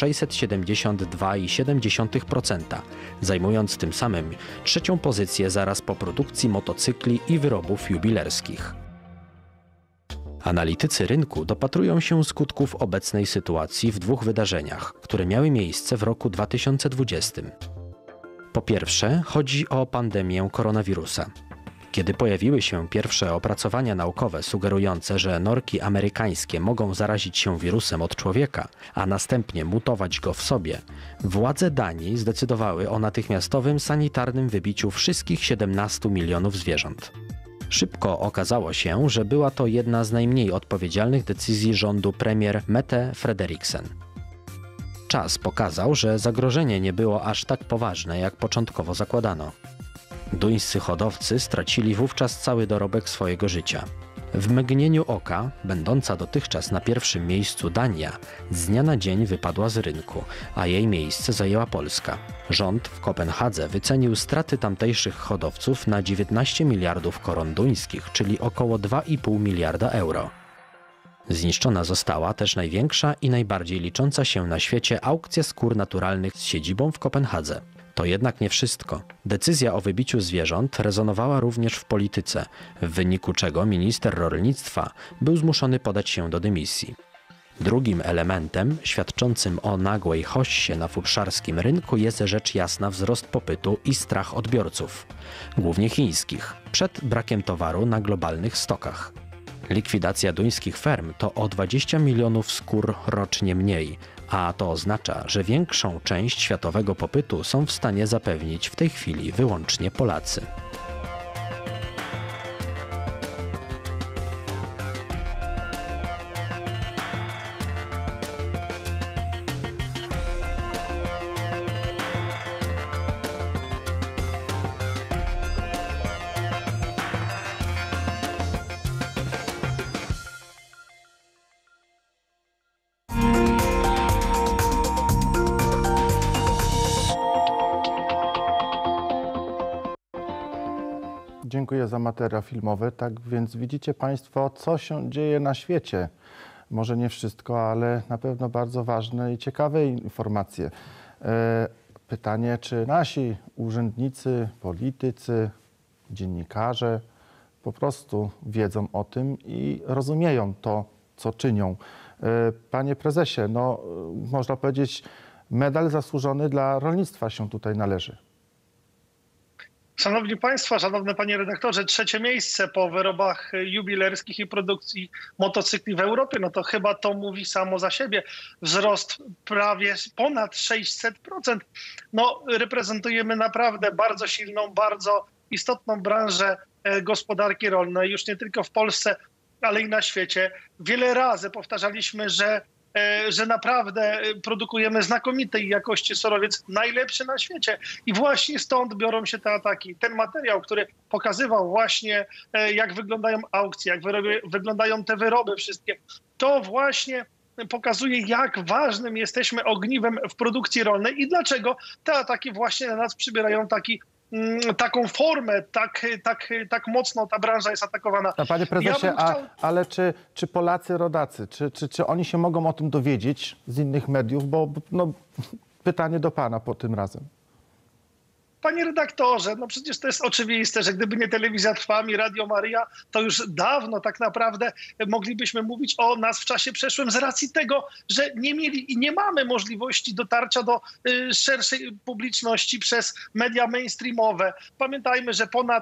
J: 672,7%, zajmując tym samym trzecią pozycję zaraz po produkcji motocykli i wyrobów jubilerskich. Analitycy rynku dopatrują się skutków obecnej sytuacji w dwóch wydarzeniach, które miały miejsce w roku 2020. Po pierwsze, chodzi o pandemię koronawirusa. Kiedy pojawiły się pierwsze opracowania naukowe sugerujące, że norki amerykańskie mogą zarazić się wirusem od człowieka, a następnie mutować go w sobie, władze Danii zdecydowały o natychmiastowym sanitarnym wybiciu wszystkich 17 milionów zwierząt. Szybko okazało się, że była to jedna z najmniej odpowiedzialnych decyzji rządu premier Mette Frederiksen. Czas pokazał, że zagrożenie nie było aż tak poważne, jak początkowo zakładano. Duńscy hodowcy stracili wówczas cały dorobek swojego życia. W mgnieniu oka, będąca dotychczas na pierwszym miejscu Dania, z dnia na dzień wypadła z rynku, a jej miejsce zajęła Polska. Rząd w Kopenhadze wycenił straty tamtejszych hodowców na 19 miliardów koron duńskich, czyli około 2,5 miliarda euro. Zniszczona została też największa i najbardziej licząca się na świecie aukcja skór naturalnych z siedzibą w Kopenhadze. To jednak nie wszystko. Decyzja o wybiciu zwierząt rezonowała również w polityce, w wyniku czego minister rolnictwa był zmuszony podać się do dymisji. Drugim elementem świadczącym o nagłej hossie na futrzarskim rynku jest rzecz jasna wzrost popytu i strach odbiorców, głównie chińskich, przed brakiem towaru na globalnych stokach. Likwidacja duńskich ferm to o 20 milionów skór rocznie mniej, a to oznacza, że większą część światowego popytu są w stanie zapewnić w tej chwili wyłącznie Polacy.
B: Dziękuję za materiał filmowy. Tak więc widzicie Państwo, co się dzieje na świecie. Może nie wszystko, ale na pewno bardzo ważne i ciekawe informacje. Pytanie, czy nasi urzędnicy, politycy, dziennikarze po prostu wiedzą o tym i rozumieją to, co czynią. Panie prezesie, no, można powiedzieć, medal zasłużony dla rolnictwa się tutaj należy.
C: Szanowni Państwo, szanowny Panie redaktorze, 3. miejsce po wyrobach jubilerskich i produkcji motocykli w Europie, no to chyba to mówi samo za siebie. Wzrost prawie ponad 600%. No, reprezentujemy naprawdę bardzo silną, bardzo istotną branżę gospodarki rolnej, już nie tylko w Polsce, ale i na świecie. Wiele razy powtarzaliśmy, że naprawdę produkujemy znakomitej jakości surowiec, najlepszy na świecie. I właśnie stąd biorą się te ataki. Ten materiał, który pokazywał właśnie, jak wyglądają aukcje, jak wyglądają te wyroby wszystkie, to właśnie pokazuje, jak ważnym jesteśmy ogniwem w produkcji rolnej i dlaczego te ataki właśnie na nas przybierają taką formę, tak mocno ta branża jest atakowana.
B: A panie prezesie, ale czy Polacy, rodacy, czy oni się mogą o tym dowiedzieć z innych mediów? Bo no, pytanie do pana po tym razem.
C: Panie redaktorze, no przecież to jest oczywiste, że gdyby nie Telewizja Trwam i Radio Maryja, to już dawno tak naprawdę moglibyśmy mówić o nas w czasie przeszłym z racji tego, że nie mieli i nie mamy możliwości dotarcia do szerszej publiczności przez media mainstreamowe. Pamiętajmy, że ponad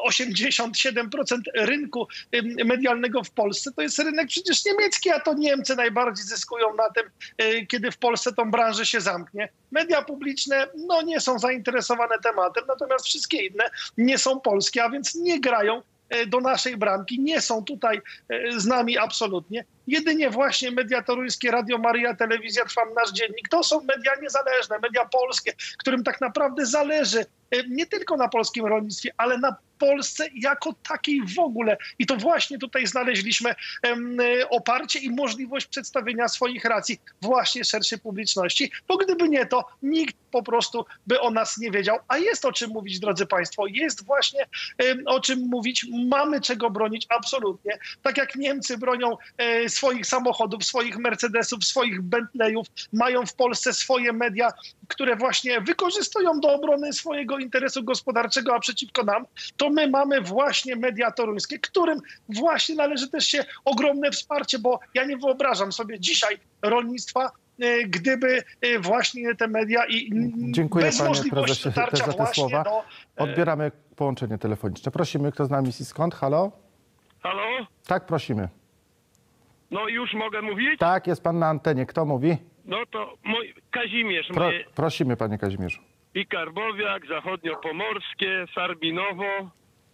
C: 87% rynku medialnego w Polsce to jest rynek przecież niemiecki, a to Niemcy najbardziej zyskują na tym, kiedy w Polsce tą branżę się zamknie. Media publiczne no, nie są zainteresowane tematem, natomiast wszystkie inne nie są polskie, a więc nie grają do naszej bramki, nie są tutaj z nami absolutnie. Jedynie właśnie media toruńskie, Radio Maryja, Telewizja Trwam, Nasz Dziennik, to są media niezależne, media polskie, którym tak naprawdę zależy nie tylko na polskim rolnictwie, ale na Polsce jako takiej w ogóle. I to właśnie tutaj znaleźliśmy oparcie i możliwość przedstawienia swoich racji właśnie szerszej publiczności, bo gdyby nie to, nikt po prostu by o nas nie wiedział. A jest o czym mówić, drodzy Państwo, jest właśnie o czym mówić, mamy czego bronić absolutnie. Tak jak Niemcy bronią swoich samochodów, swoich Mercedesów, swoich Bentleyów, mają w Polsce swoje media, które właśnie wykorzystują do obrony swojego interesu gospodarczego, a przeciwko nam, to my mamy właśnie media toruńskie, którym właśnie należy też się ogromne wsparcie, bo ja nie wyobrażam sobie dzisiaj rolnictwa, gdyby właśnie te media i
B: dziękuję,
C: bez możliwości dotarcia
B: za te
C: właśnie
B: słowa.
C: do...
B: Odbieramy połączenie telefoniczne. Prosimy, kto z nami i skąd? Halo?
K: Halo?
B: Tak, prosimy.
K: No już mogę mówić?
B: Tak, jest pan na antenie. Kto mówi?
K: No to Kazimierz.
B: Prosimy, panie Kazimierzu.
K: I Karbowiak, Zachodniopomorskie, Sarbinowo.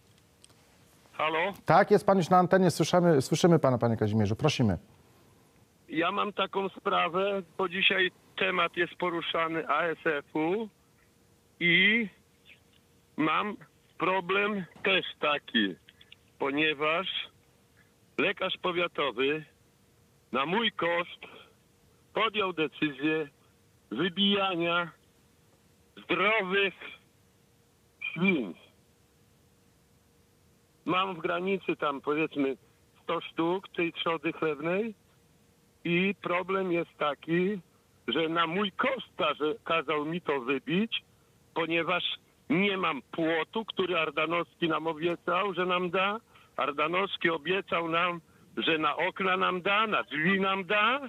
K: Halo?
B: Tak, jest pan już na antenie. Słyszymy pana, panie Kazimierzu. Prosimy.
K: Ja mam taką sprawę, bo dzisiaj temat jest poruszany ASF-u i mam problem też taki, ponieważ lekarz powiatowy na mój koszt podjął decyzję wybijania zdrowych świń. Mam w granicy tam powiedzmy 100 sztuk tej trzody chlewnej i problem jest taki, że na mój koszt kazał mi to wybić, ponieważ nie mam płotu, który Ardanowski nam obiecał, że nam da. Ardanowski obiecał nam, że na okna nam da, na drzwi nam da.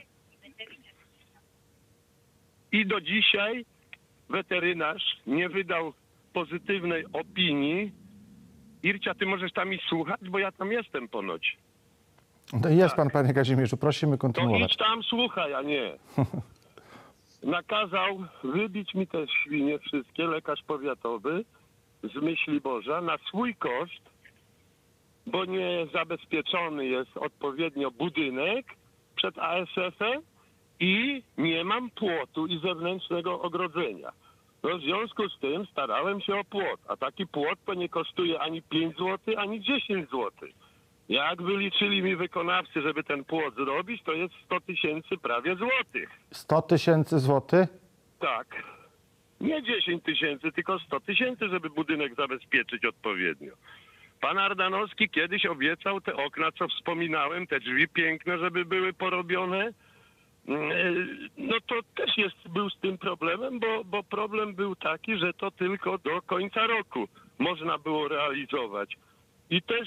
K: I do dzisiaj weterynarz nie wydał pozytywnej opinii. Ircia, ty możesz tam iść słuchać, bo ja tam jestem ponoć.
B: No jest pan, panie Kazimierzu, prosimy
K: To
B: kontynuować.
K: idź tam słuchaj, a nie. Nakazał wybić mi te świnie wszystkie, lekarz powiatowy, z myśli Boża, na swój koszt, bo nie zabezpieczony jest odpowiednio budynek przed ASF-em i nie mam płotu i zewnętrznego ogrodzenia. No, w związku z tym starałem się o płot, a taki płot to nie kosztuje ani 5 zł, ani 10 zł. Jak wyliczyli mi wykonawcy, żeby ten płot zrobić, to jest 100 tysięcy prawie złotych.
B: 100 tysięcy złotych?
K: Tak. Nie 10 tysięcy, tylko 100 tysięcy, żeby budynek zabezpieczyć odpowiednio. Pan Ardanowski kiedyś obiecał te okna, co wspominałem, te drzwi piękne, żeby były porobione. No to też był z tym problemem, bo problem był taki, że to tylko do końca roku można było realizować. I też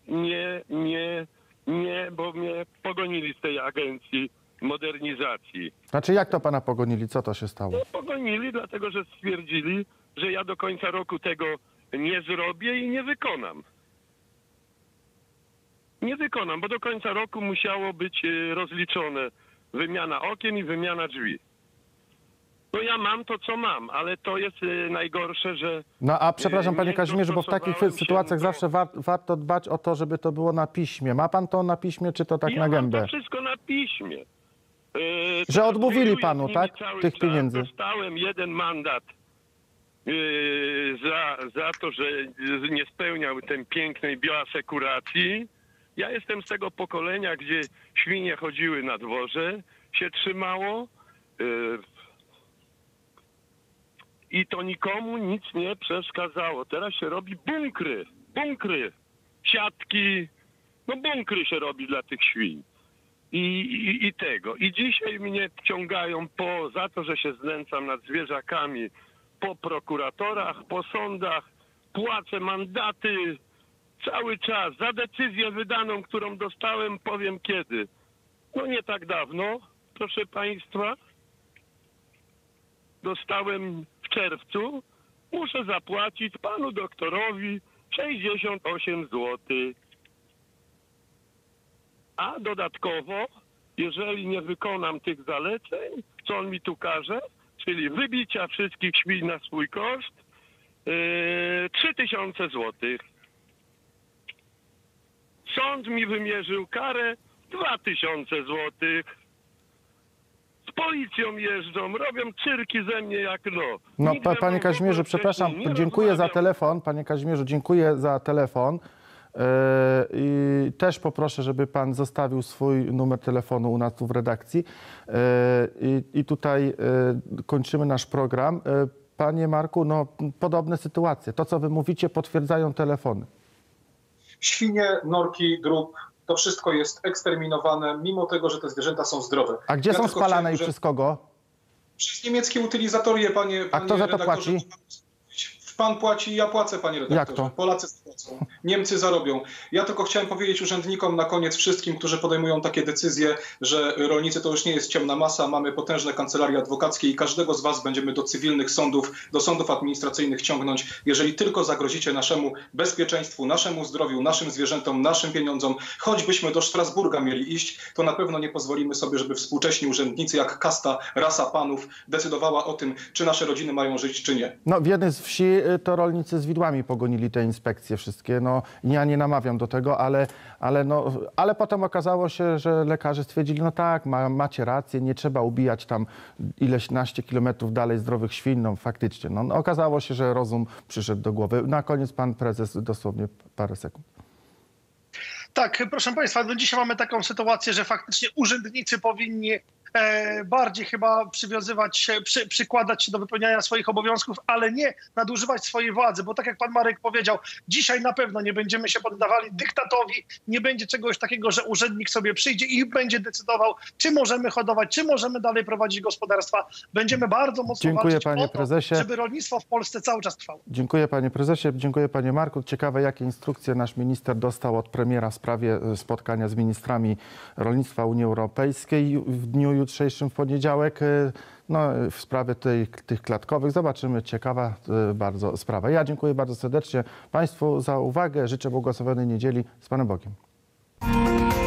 K: nie, bo mnie pogonili z tej agencji modernizacji.
B: Znaczy jak to pana pogonili? Co to się stało?
K: No, pogonili, dlatego że stwierdzili, że ja do końca roku tego nie zrobię i nie wykonam. Nie wykonam, bo do końca roku musiało być rozliczone wymiana okien i wymiana drzwi. No ja mam to, co mam, ale to jest najgorsze, że...
B: No a przepraszam, panie
K: nie
B: Kazimierzu, bo w takich
K: dostosowałem się
B: sytuacjach
K: do-
B: zawsze warto dbać o to, żeby to było na piśmie. Ma pan to na piśmie, czy to tak
K: Ja
B: na
K: mam
B: gębę?
K: to wszystko na piśmie.
B: Że odmówili
K: Pracuję
B: panu,
K: z nimi
B: tak,
K: cały
B: tych
K: czas.
B: pieniędzy?
K: Dostałem jeden mandat za to, że nie spełniał tej pięknej bioasekuracji. Ja jestem z tego pokolenia, gdzie świnie chodziły na dworze, się trzymało i to nikomu nic nie przeszkadzało. Teraz się robi bunkry, siatki, no bunkry się robi dla tych świń. I tego. I dzisiaj mnie wciągają za to, że się znęcam nad zwierzakami, po prokuratorach, po sądach, płacę mandaty cały czas za decyzję wydaną, którą dostałem, powiem kiedy. No nie tak dawno, proszę państwa. Dostałem w czerwcu, muszę zapłacić panu doktorowi 68 zł. A dodatkowo, jeżeli nie wykonam tych zaleceń, co on mi tu każe, czyli wybicia wszystkich świń na swój koszt, 3000 złotych. Sąd mi wymierzył karę 2000 złotych. Z policją jeżdżą, robią cyrki ze mnie jak no.
B: No,
K: Nikt ze mną
B: panie
K: w
B: Kazimierzu,
K: ogóle
B: przepraszam,
K: wcześniej nie
B: dziękuję za
K: rozmawiał.
B: telefon. Panie Kazimierzu, dziękuję za telefon. I też poproszę, żeby pan zostawił swój numer telefonu u nas tu w redakcji. I tutaj kończymy nasz program. Panie Marku, no podobne sytuacje. To, co wy mówicie, potwierdzają telefony.
D: Świnie, norki, drób, to wszystko jest eksterminowane, mimo tego, że te zwierzęta są zdrowe.
B: A gdzie
D: Ja
B: są
D: tylko
B: spalane
D: chciałem,
B: i
D: że-
B: przez kogo?
D: Przez niemieckie utylizatorie, panie
B: A kto za to
D: redaktorze.
B: płaci?
D: Pan płaci, ja płacę, panie redaktorze.
B: Jak to?
D: Polacy zapłacą, Niemcy zarobią. Ja tylko chciałem powiedzieć urzędnikom na koniec wszystkim, którzy podejmują takie decyzje, że rolnicy to już nie jest ciemna masa, mamy potężne kancelarie adwokackie i każdego z was będziemy do cywilnych sądów, do sądów administracyjnych ciągnąć, jeżeli tylko zagrozicie naszemu bezpieczeństwu, naszemu zdrowiu, naszym zwierzętom, naszym pieniądzom. Choćbyśmy do Strasburga mieli iść, to na pewno nie pozwolimy sobie, żeby współcześni urzędnicy jak kasta, rasa panów decydowała o tym, czy nasze rodziny mają żyć, czy nie.
B: No, w jednej z wsi to rolnicy z widłami pogonili te inspekcje wszystkie. No, ja nie namawiam do tego, ale potem okazało się, że lekarze stwierdzili, no tak, macie rację, nie trzeba ubijać tam ileś naście kilometrów dalej zdrowych świń. No, faktycznie. No, okazało się, że rozum przyszedł do głowy. Na koniec pan prezes dosłownie parę sekund.
C: Tak, proszę Państwa, no dzisiaj mamy taką sytuację, że faktycznie urzędnicy powinni bardziej chyba przykładać się do wypełniania swoich obowiązków, ale nie nadużywać swojej władzy, bo tak jak pan Marek powiedział, dzisiaj na pewno nie będziemy się poddawali dyktatowi, nie będzie czegoś takiego, że urzędnik sobie przyjdzie i będzie decydował, czy możemy hodować, czy możemy dalej prowadzić gospodarstwa. Będziemy bardzo mocno walczyć o to, żeby rolnictwo w Polsce cały czas trwało.
B: Dziękuję panie prezesie, dziękuję panie Marku. Ciekawe, jakie instrukcje nasz minister dostał od premiera w sprawie spotkania z ministrami rolnictwa Unii Europejskiej w dniu jutrzejszym w poniedziałek, no, w sprawie tych klatkowych. Zobaczymy, ciekawa bardzo sprawa. Ja dziękuję bardzo serdecznie Państwu za uwagę. Życzę błogosławionej niedzieli. Z Panem Bogiem.